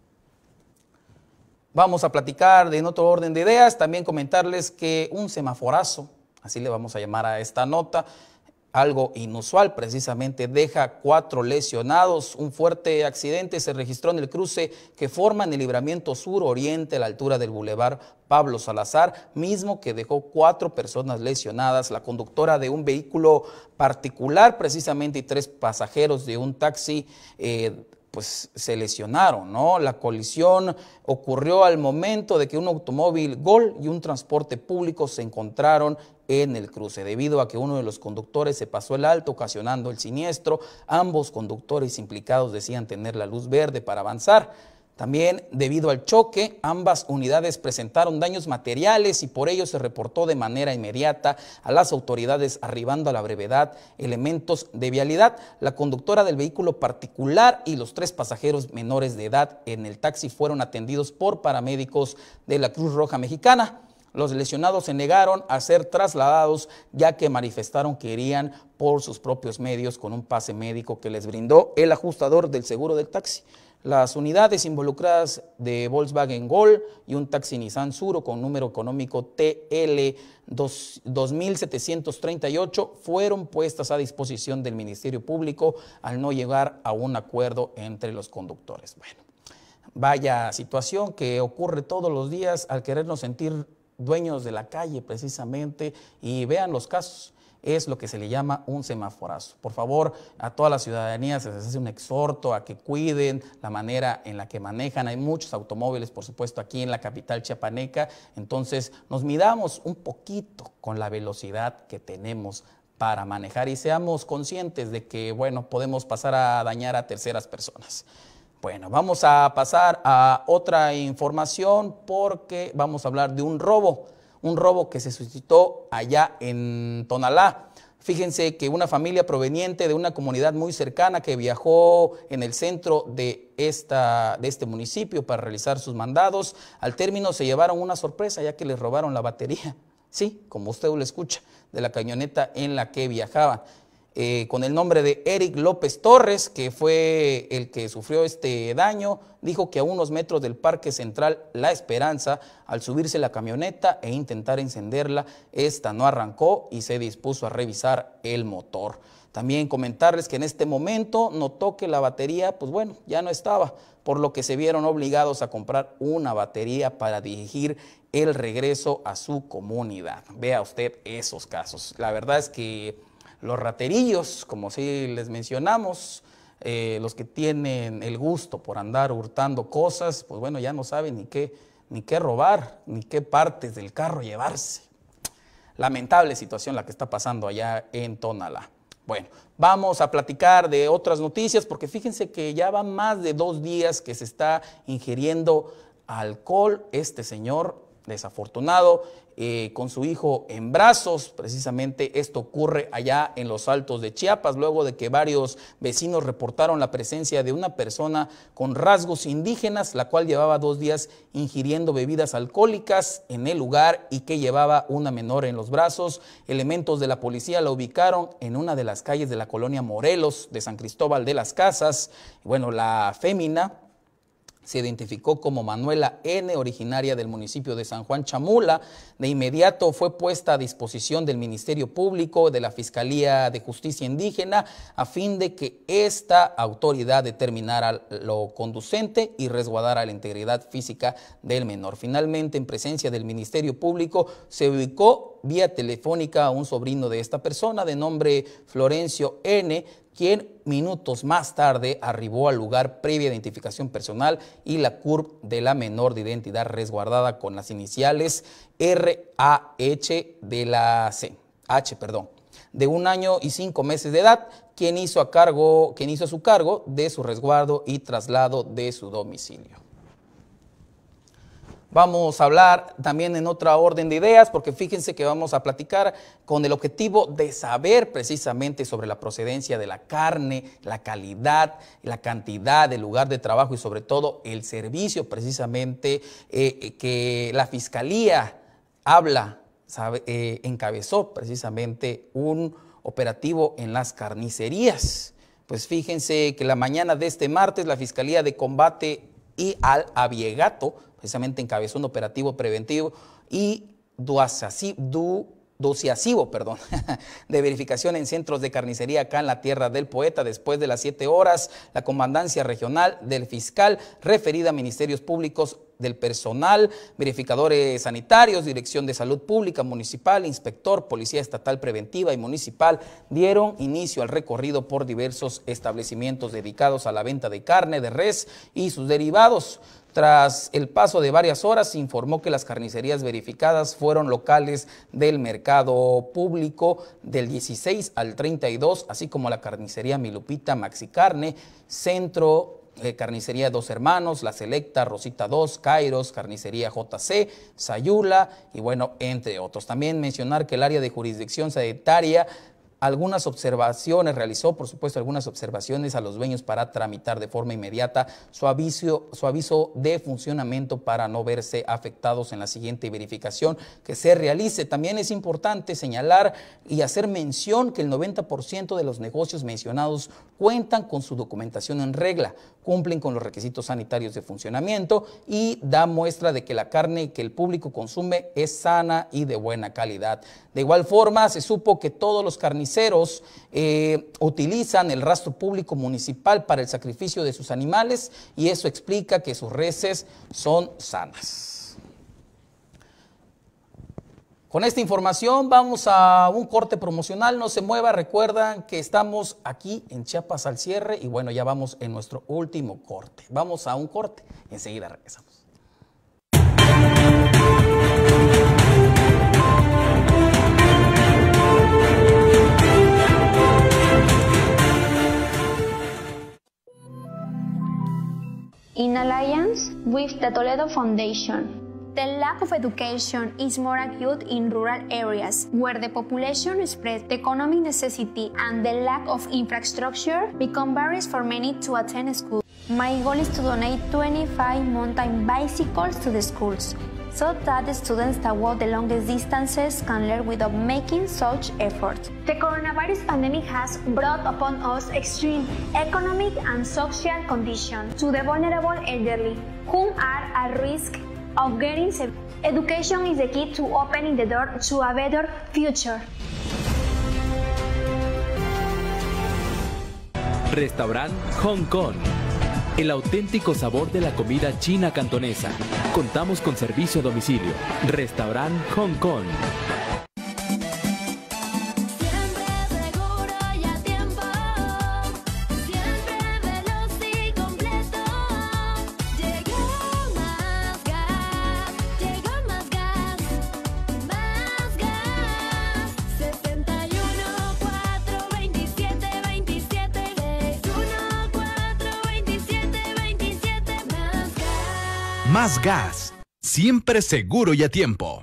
Vamos a platicar de en otro orden de ideas, también comentarles que un semaforazo, así le vamos a llamar a esta nota, algo inusual, precisamente deja cuatro lesionados. Un fuerte accidente se registró en el cruce que forma en el libramiento sur-oriente a la altura del bulevar Pablo Salazar, mismo que dejó cuatro personas lesionadas, la conductora de un vehículo particular precisamente y tres pasajeros de un taxi eh, pues se lesionaron, ¿no? La colisión ocurrió al momento de que un automóvil Gol y un transporte público se encontraron en el cruce. Debido a que uno de los conductores se pasó el alto, ocasionando el siniestro, ambos conductores implicados decían tener la luz verde para avanzar. También, debido al choque, ambas unidades presentaron daños materiales y por ello se reportó de manera inmediata a las autoridades, arribando a la brevedad elementos de vialidad. La conductora del vehículo particular y los tres pasajeros menores de edad en el taxi fueron atendidos por paramédicos de la Cruz Roja Mexicana. Los lesionados se negaron a ser trasladados, ya que manifestaron que irían por sus propios medios con un pase médico que les brindó el ajustador del seguro del taxi. Las unidades involucradas de Volkswagen Gol y un taxi Nissan Suro con número económico T L dos mil setecientos treinta y ocho fueron puestas a disposición del Ministerio Público al no llegar a un acuerdo entre los conductores. Bueno, vaya situación que ocurre todos los días al querernos sentir dueños de la calle precisamente, y vean los casos. Es lo que se le llama un semaforazo. Por favor, a toda la ciudadanía se les hace un exhorto a que cuiden la manera en la que manejan. Hay muchos automóviles, por supuesto, aquí en la capital chiapaneca, entonces nos midamos un poquito con la velocidad que tenemos para manejar y seamos conscientes de que, bueno, podemos pasar a dañar a terceras personas. Bueno, vamos a pasar a otra información porque vamos a hablar de un robo. Un robo que se suscitó allá en Tonalá. Fíjense que una familia proveniente de una comunidad muy cercana que viajó en el centro de, esta, de este municipio para realizar sus mandados, al término se llevaron una sorpresa ya que les robaron la batería, sí, como usted lo escucha, de la camioneta en la que viajaban. Eh, con el nombre de Eric López Torres, que fue el que sufrió este daño, dijo que a unos metros del Parque Central La Esperanza, al subirse la camioneta e intentar encenderla, esta no arrancó y se dispuso a revisar el motor. También comentarles que en este momento notó que la batería, pues bueno, ya no estaba, por lo que se vieron obligados a comprar una batería para dirigir el regreso a su comunidad. Vea usted esos casos. La verdad es que los raterillos, como sí les mencionamos, eh, los que tienen el gusto por andar hurtando cosas, pues bueno, ya no saben ni qué, ni qué robar, ni qué partes del carro llevarse. Lamentable situación la que está pasando allá en Tonalá. Bueno, vamos a platicar de otras noticias porque fíjense que ya van más de dos días que se está ingiriendo alcohol este señor desafortunado, eh, con su hijo en brazos. Precisamente esto ocurre allá en los Altos de Chiapas, luego de que varios vecinos reportaron la presencia de una persona con rasgos indígenas, la cual llevaba dos días ingiriendo bebidas alcohólicas en el lugar y que llevaba una menor en los brazos. Elementos de la policía la ubicaron en una de las calles de la colonia Morelos de San Cristóbal de las Casas. Bueno, la fémina se identificó como Manuela N., originaria del municipio de San Juan Chamula. De inmediato fue puesta a disposición del Ministerio Público, de la Fiscalía de Justicia Indígena, a fin de que esta autoridad determinara lo conducente y resguardara la integridad física del menor. Finalmente, en presencia del Ministerio Público, se ubicó vía telefónica a un sobrino de esta persona de nombre Florencio N., quien minutos más tarde arribó al lugar previa identificación personal y la C U R P de la menor de identidad resguardada con las iniciales R A H de la C, H, perdón, de un año y cinco meses de edad, quien hizo a cargo, quien hizo a su cargo de su resguardo y traslado de su domicilio. Vamos a hablar también en otra orden de ideas, porque fíjense que vamos a platicar con el objetivo de saber precisamente sobre la procedencia de la carne, la calidad, la cantidad, el lugar de trabajo y sobre todo el servicio precisamente eh, que la Fiscalía habla, sabe, eh, encabezó precisamente un operativo en las carnicerías. Pues fíjense que la mañana de este martes la Fiscalía de Combate y al Aviegato precisamente encabezó un operativo preventivo y disuasivo, perdón, de verificación en centros de carnicería acá en la Tierra del Poeta. Después de las siete horas, la Comandancia Regional del Fiscal, referida a Ministerios Públicos del Personal, verificadores sanitarios, Dirección de Salud Pública Municipal, Inspector, Policía Estatal Preventiva y Municipal, dieron inicio al recorrido por diversos establecimientos dedicados a la venta de carne de res y sus derivados. Tras el paso de varias horas, se informó que las carnicerías verificadas fueron locales del mercado público del dieciséis al treinta y dos, así como la carnicería Milupita Maxi Carne, Centro, eh, Carnicería Dos Hermanos, La Selecta, Rosita dos, Kairos, Carnicería J C, Sayula y bueno, entre otros. También mencionar que el área de jurisdicción sanitaria algunas observaciones, realizó por supuesto algunas observaciones a los dueños para tramitar de forma inmediata su aviso, su aviso de funcionamiento para no verse afectados en la siguiente verificación que se realice. También es importante señalar y hacer mención que el noventa por ciento de los negocios mencionados cuentan con su documentación en regla, cumplen con los requisitos sanitarios de funcionamiento y da muestra de que la carne que el público consume es sana y de buena calidad. De igual forma, se supo que todos los carniceros eh, utilizan el rastro público municipal para el sacrificio de sus animales y eso explica que sus reses son sanas. Con esta información vamos a un corte promocional, no se mueva, recuerdan que estamos aquí en Chiapas al cierre y bueno, ya vamos en nuestro último corte. Vamos a un corte y enseguida regresamos. In alliance with the Toledo Foundation. The lack of education is more acute in rural areas, where the population spread, the economic necessity, and the lack of infrastructure become barriers for many to attend school. My goal is to donate twenty-five mountain bicycles to the schools, so that the students that walk the longest distances can learn without making such effort. The coronavirus pandemic has brought upon us extreme economic and social conditions to the vulnerable elderly, whom are at risk of getting sick. Education is the key to opening the door to a better future. Restaurant Hong Kong. El auténtico sabor de la comida china cantonesa. Contamos con servicio a domicilio. Restaurant Hong Kong. Más gas, siempre seguro y a tiempo.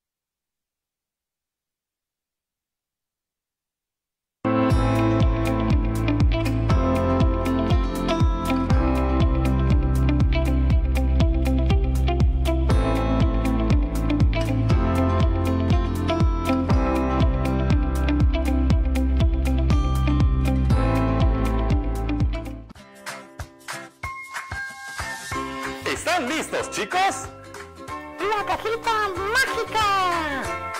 ¿Están listos, chicos? ¡La cajita mágica!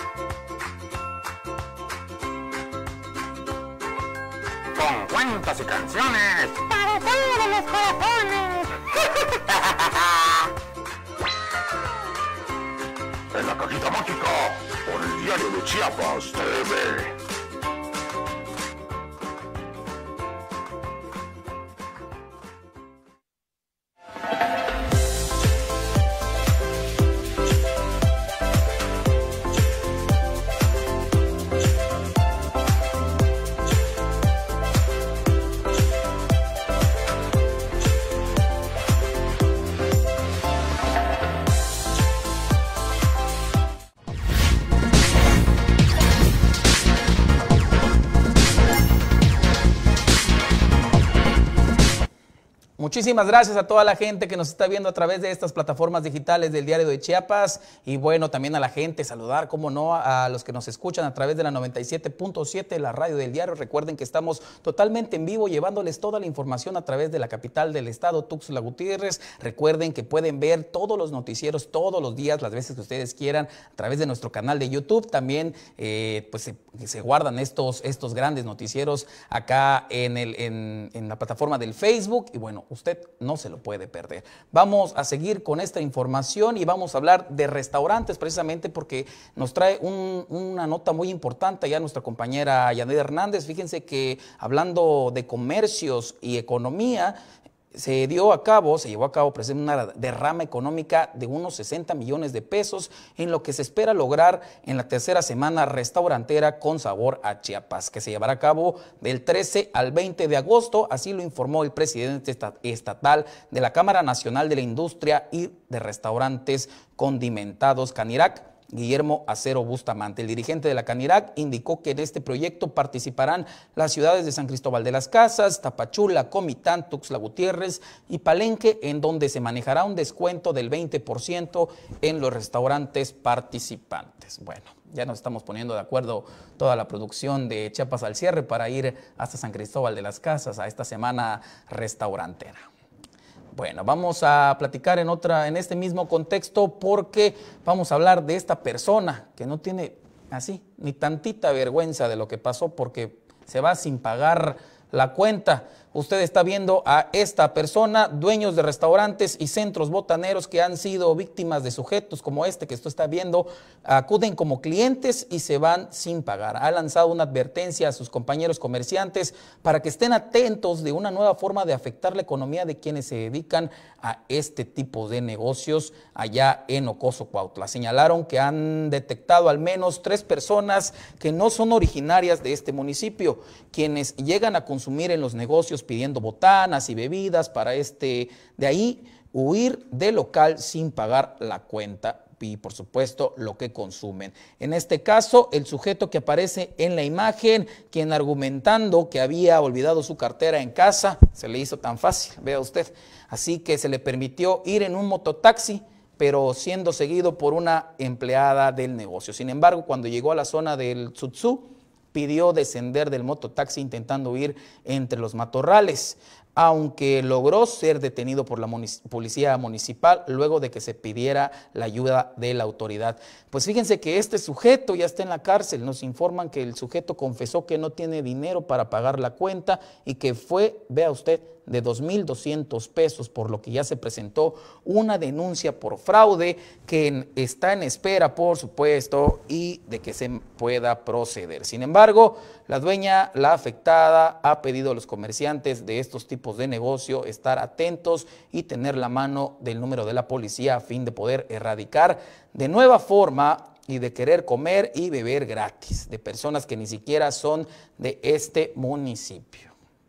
Con cuentas y canciones. ¡Para todos los corazones! En la cajita mágica, por el Diario de Chiapas T V. Muchísimas gracias a toda la gente que nos está viendo a través de estas plataformas digitales del Diario de Chiapas y bueno, también a la gente, saludar, cómo no, a los que nos escuchan a través de la noventa y siete punto siete, la radio del diario. Recuerden que estamos totalmente en vivo llevándoles toda la información a través de la capital del estado, Tuxtla Gutiérrez. Recuerden que pueden ver todos los noticieros todos los días, las veces que ustedes quieran, a través de nuestro canal de YouTube. También eh, pues se, se guardan estos, estos grandes noticieros acá en, el, en, en la plataforma del Facebook y bueno, usted no se lo puede perder. Vamos a seguir con esta información y vamos a hablar de restaurantes precisamente porque nos trae un, una nota muy importante ya nuestra compañera Yanet Hernández. Fíjense que hablando de comercios y economía, se dio a cabo, se llevó a cabo precisamente una derrama económica de unos sesenta millones de pesos en lo que se espera lograr en la tercera semana restaurantera con sabor a Chiapas, que se llevará a cabo del trece al veinte de agosto, así lo informó el presidente estatal de la Cámara Nacional de la Industria y de Restaurantes Condimentados, Canirac, Guillermo Acero Bustamante. El dirigente de la Canirac indicó que en este proyecto participarán las ciudades de San Cristóbal de las Casas, Tapachula, Comitán, Tuxtla Gutiérrez y Palenque, en donde se manejará un descuento del veinte por ciento en los restaurantes participantes. Bueno, ya nos estamos poniendo de acuerdo toda la producción de Chiapas al Cierre para ir hasta San Cristóbal de las Casas a esta semana restaurantera. Bueno, vamos a platicar en otra, en este mismo contexto, porque vamos a hablar de esta persona que no tiene así ni tantita vergüenza de lo que pasó, porque se va sin pagar la cuenta. Usted está viendo a esta persona, dueños de restaurantes y centros botaneros que han sido víctimas de sujetos como este que usted está viendo, acuden como clientes y se van sin pagar. Ha lanzado una advertencia a sus compañeros comerciantes para que estén atentos de una nueva forma de afectar la economía de quienes se dedican a este tipo de negocios allá en Ocoso, Cuautla. Señalaron que han detectado al menos tres personas que no son originarias de este municipio, quienes llegan a consumir en los negocios pidiendo botanas y bebidas para este, de ahí huir del local sin pagar la cuenta y por supuesto lo que consumen. En este caso, el sujeto que aparece en la imagen, quien argumentando que había olvidado su cartera en casa, se le hizo tan fácil, vea usted, así que se le permitió ir en un mototaxi, pero siendo seguido por una empleada del negocio. Sin embargo, cuando llegó a la zona del Tsutzú, pidió descender del mototaxi intentando huir entre los matorrales, aunque logró ser detenido por la policía municipal luego de que se pidiera la ayuda de la autoridad. Pues fíjense que este sujeto ya está en la cárcel. Nos informan que el sujeto confesó que no tiene dinero para pagar la cuenta y que fue, vea usted, de dos mil doscientos pesos, por lo que ya se presentó una denuncia por fraude que está en espera, por supuesto, y de que se pueda proceder. Sin embargo, la dueña, la afectada, ha pedido a los comerciantes de estos tipos de negocio estar atentos y tener la mano del número de la policía a fin de poder erradicar de nueva forma y de querer comer y beber gratis de personas que ni siquiera son de este municipio.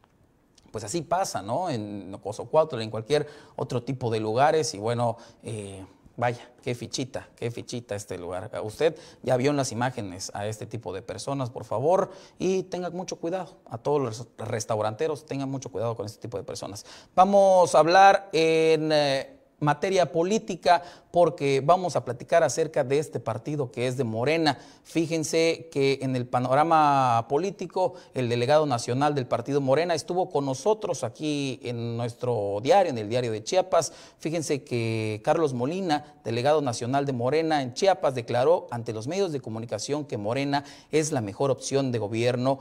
Pues así pasa, ¿no? En Ocoso Cuautla, en cualquier otro tipo de lugares y bueno, eh, vaya, qué fichita, qué fichita este lugar. Usted ya vio en las imágenes a este tipo de personas, por favor, y tengan mucho cuidado. A todos los restauranteros, tengan mucho cuidado con este tipo de personas. Vamos a hablar en eh, materia política, porque vamos a platicar acerca de este partido que es de Morena. Fíjense que en el panorama político, el delegado nacional del partido Morena estuvo con nosotros aquí en nuestro diario, en el diario de Chiapas. Fíjense que Carlos Molina, delegado nacional de Morena en Chiapas, declaró ante los medios de comunicación que Morena es la mejor opción de gobierno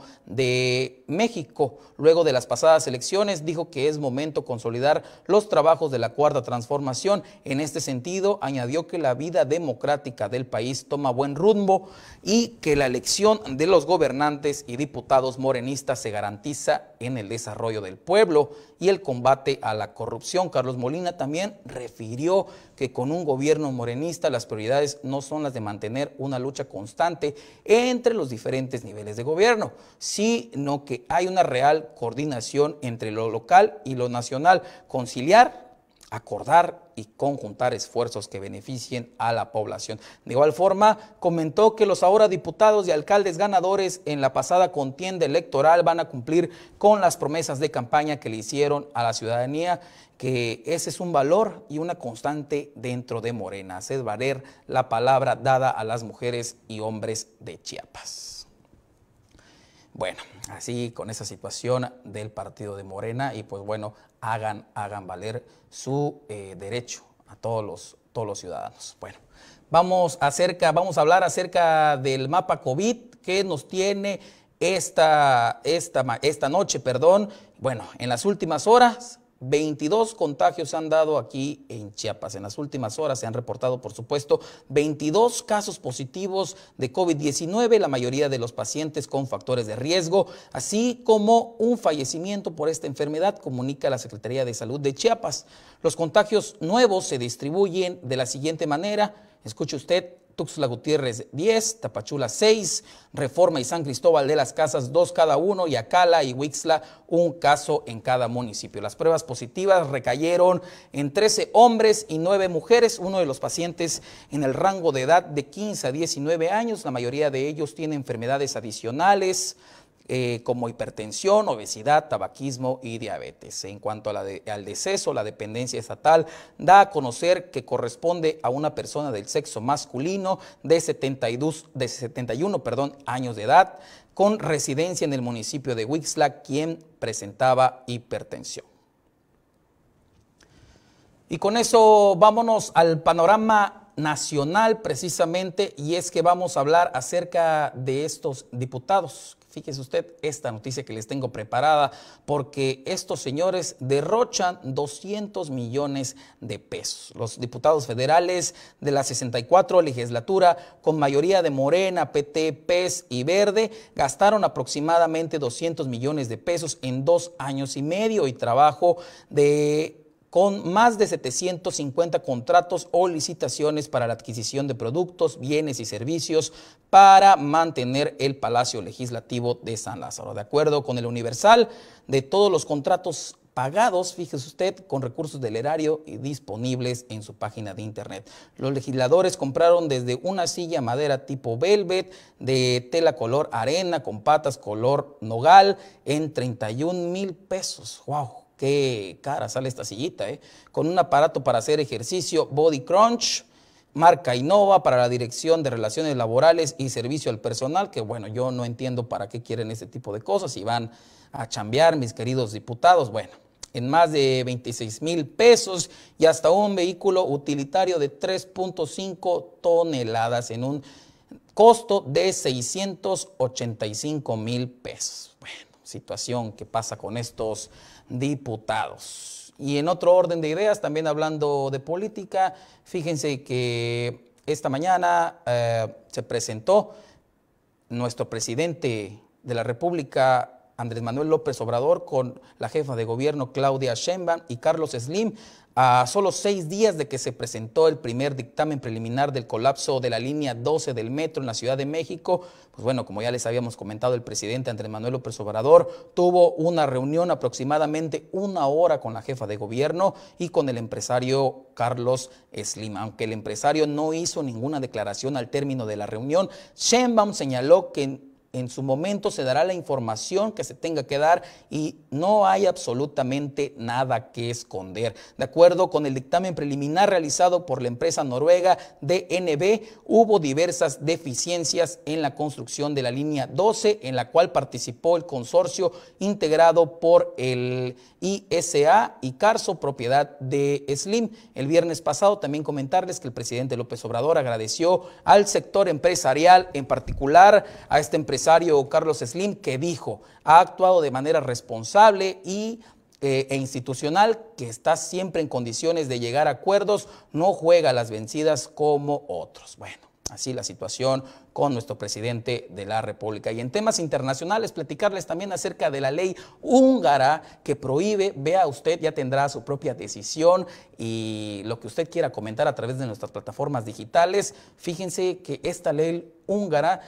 de México. Luego de las pasadas elecciones, dijo que es momento consolidar los trabajos de la Cuarta Transformación. En este sentido, añadió que la vida democrática del país toma buen rumbo y que la elección de los gobernantes y diputados morenistas se garantiza en el desarrollo del pueblo y el combate a la corrupción. Carlos Molina también refirió que con un gobierno morenista las prioridades no son las de mantener una lucha constante entre los diferentes niveles de gobierno, sino que hay una real coordinación entre lo local y lo nacional, conciliar, acordar y conjuntar esfuerzos que beneficien a la población. De igual forma, comentó que los ahora diputados y alcaldes ganadores en la pasada contienda electoral van a cumplir con las promesas de campaña que le hicieron a la ciudadanía, que ese es un valor y una constante dentro de Morena, hacer valer la palabra dada a las mujeres y hombres de Chiapas. Bueno, así con esa situación del partido de Morena y pues bueno, hagan, hagan valer su eh, derecho a todos los, todos los ciudadanos. Bueno, vamos, acerca, vamos a hablar acerca del mapa COVID que nos tiene esta, esta, esta noche, perdón. Bueno, en las últimas horas, veintidós contagios se han dado aquí en Chiapas. En las últimas horas se han reportado, por supuesto, veintidós casos positivos de COVID diecinueve, la mayoría de los pacientes con factores de riesgo, así como un fallecimiento por esta enfermedad, comunica la Secretaría de Salud de Chiapas. Los contagios nuevos se distribuyen de la siguiente manera. Escuche usted: Tuxtla Gutiérrez diez, Tapachula seis, Reforma y San Cristóbal de las Casas dos cada uno, y Acala y Huixtla un caso en cada municipio. Las pruebas positivas recayeron en trece hombres y nueve mujeres, uno de los pacientes en el rango de edad de quince a diecinueve años, la mayoría de ellos tienen enfermedades adicionales, Eh, como hipertensión, obesidad, tabaquismo y diabetes. En cuanto a la de, al deceso, la dependencia estatal da a conocer que corresponde a una persona del sexo masculino de, setenta y dos, de setenta y uno perdón, años de edad, con residencia en el municipio de Huixtla, quien presentaba hipertensión. Y con eso vámonos al panorama nacional precisamente, y es que vamos a hablar acerca de estos diputados. Fíjese usted esta noticia que les tengo preparada, porque estos señores derrochan doscientos millones de pesos. Los diputados federales de la sesenta y cuatro legislatura, con mayoría de Morena, P T, P E S y Verde, gastaron aproximadamente doscientos millones de pesos en dos años y medio y trabajo de con más de setecientos cincuenta contratos o licitaciones para la adquisición de productos, bienes y servicios para mantener el Palacio Legislativo de San Lázaro. De acuerdo con el Universal, de todos los contratos pagados, fíjese usted, con recursos del erario y disponibles en su página de internet. Los legisladores compraron desde una silla madera tipo velvet, de tela color arena, con patas color nogal, en treinta y un mil pesos. ¡Wow! Qué cara sale esta sillita, ¿eh? Con un aparato para hacer ejercicio Body Crunch, marca Innova para la Dirección de Relaciones Laborales y Servicio al Personal, que bueno, yo no entiendo para qué quieren ese tipo de cosas, si van a chambear, mis queridos diputados, bueno, en más de veintiséis mil pesos, y hasta un vehículo utilitario de tres punto cinco toneladas en un costo de seiscientos ochenta y cinco mil pesos. Bueno, situación que pasa con estos diputados. Y en otro orden de ideas, también hablando de política, fíjense que esta mañana eh, se presentó nuestro presidente de la República, Andrés Manuel López Obrador, con la jefa de gobierno Claudia Sheinbaum y Carlos Slim, a solo seis días de que se presentó el primer dictamen preliminar del colapso de la línea doce del metro en la Ciudad de México. Pues bueno, como ya les habíamos comentado, el presidente Andrés Manuel López Obrador tuvo una reunión aproximadamente una hora con la jefa de gobierno y con el empresario Carlos Slim. Aunque el empresario no hizo ninguna declaración al término de la reunión, Sheinbaum señaló que en su momento se dará la información que se tenga que dar y no hay absolutamente nada que esconder. De acuerdo con el dictamen preliminar realizado por la empresa noruega D N B, hubo diversas deficiencias en la construcción de la línea doce, en la cual participó el consorcio integrado por el I S A y Carso, propiedad de Slim. El viernes pasado también comentarles que el presidente López Obrador agradeció al sector empresarial, en particular a este empresario Carlos Slim, que dijo, ha actuado de manera responsable y, eh, e institucional, que está siempre en condiciones de llegar a acuerdos, no juega a las vencidas como otros. Bueno, así la situación con nuestro presidente de la República. Y en temas internacionales, platicarles también acerca de la ley húngara que prohíbe, vea usted, ya tendrá su propia decisión y lo que usted quiera comentar a través de nuestras plataformas digitales. Fíjense que esta ley húngara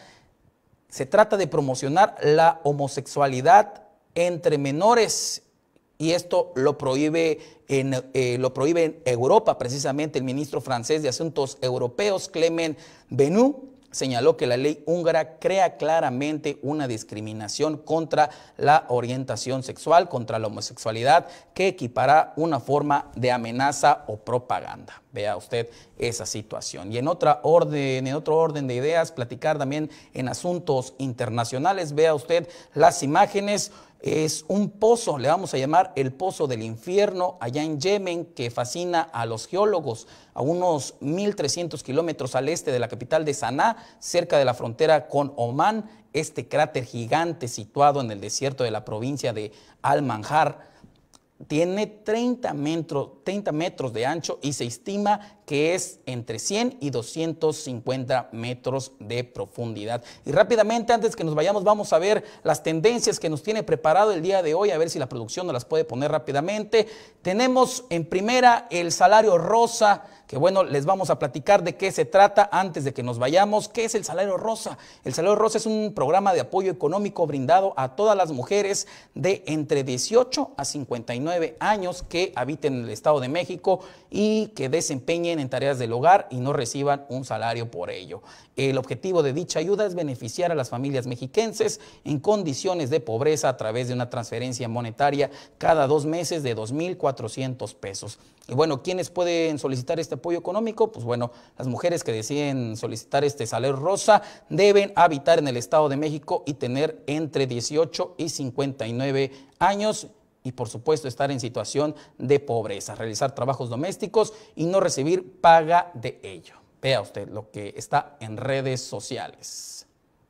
se trata de promocionar la homosexualidad entre menores, y esto lo prohíbe en, eh, lo prohíbe en Europa. Precisamente el ministro francés de Asuntos Europeos, Clement Bennou, señaló que la ley húngara crea claramente una discriminación contra la orientación sexual, contra la homosexualidad, que equipará una forma de amenaza o propaganda. Vea usted esa situación. Y en otra orden, en otro orden de ideas, platicar también en asuntos internacionales. Vea usted las imágenes. Es un pozo, le vamos a llamar el Pozo del Infierno, allá en Yemen, que fascina a los geólogos, a unos mil trescientos kilómetros al este de la capital de Saná, cerca de la frontera con Omán. Este cráter gigante situado en el desierto de la provincia de Al-Manjar tiene treinta metros, treinta metros de ancho y se estima que es entre cien y doscientos cincuenta metros de profundidad. Y rápidamente, antes que nos vayamos, vamos a ver las tendencias que nos tiene preparado el día de hoy, a ver si la producción nos las puede poner rápidamente. Tenemos en primera el salario rosa, que bueno, les vamos a platicar de qué se trata antes de que nos vayamos. ¿Qué es el Salario Rosa? El Salario Rosa es un programa de apoyo económico brindado a todas las mujeres de entre dieciocho a cincuenta y nueve años que habiten en el Estado de México y que desempeñen en tareas del hogar y no reciban un salario por ello. El objetivo de dicha ayuda es beneficiar a las familias mexiquenses en condiciones de pobreza a través de una transferencia monetaria cada dos meses de dos mil cuatrocientos pesos. Y bueno, ¿quiénes pueden solicitar este apoyo económico? Pues bueno, las mujeres que deciden solicitar este Salario Rosa deben habitar en el Estado de México y tener entre dieciocho y cincuenta y nueve años y por supuesto estar en situación de pobreza, realizar trabajos domésticos y no recibir paga de ello. Vea usted lo que está en redes sociales.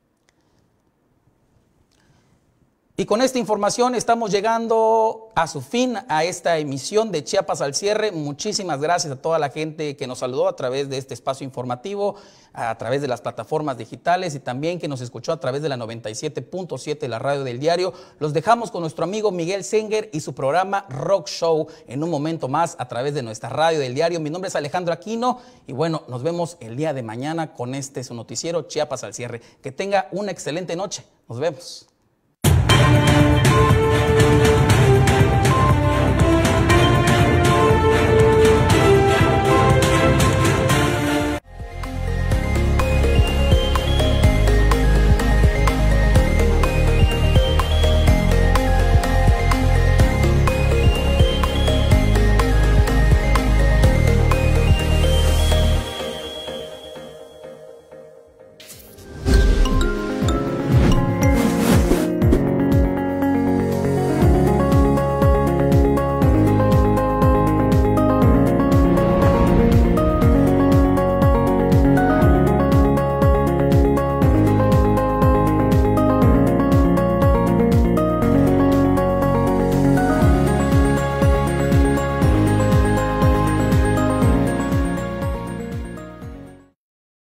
Y con esta información estamos llegando a su fin a esta emisión de Chiapas al Cierre. Muchísimas gracias a toda la gente que nos saludó a través de este espacio informativo, a través de las plataformas digitales y también que nos escuchó a través de la noventa y siete punto siete, la radio del diario. Los dejamos con nuestro amigo Miguel Senger y su programa Rock Show en un momento más a través de nuestra radio del diario. Mi nombre es Alejandro Aquino y bueno, nos vemos el día de mañana con este su noticiero Chiapas al Cierre. Que tenga una excelente noche. Nos vemos.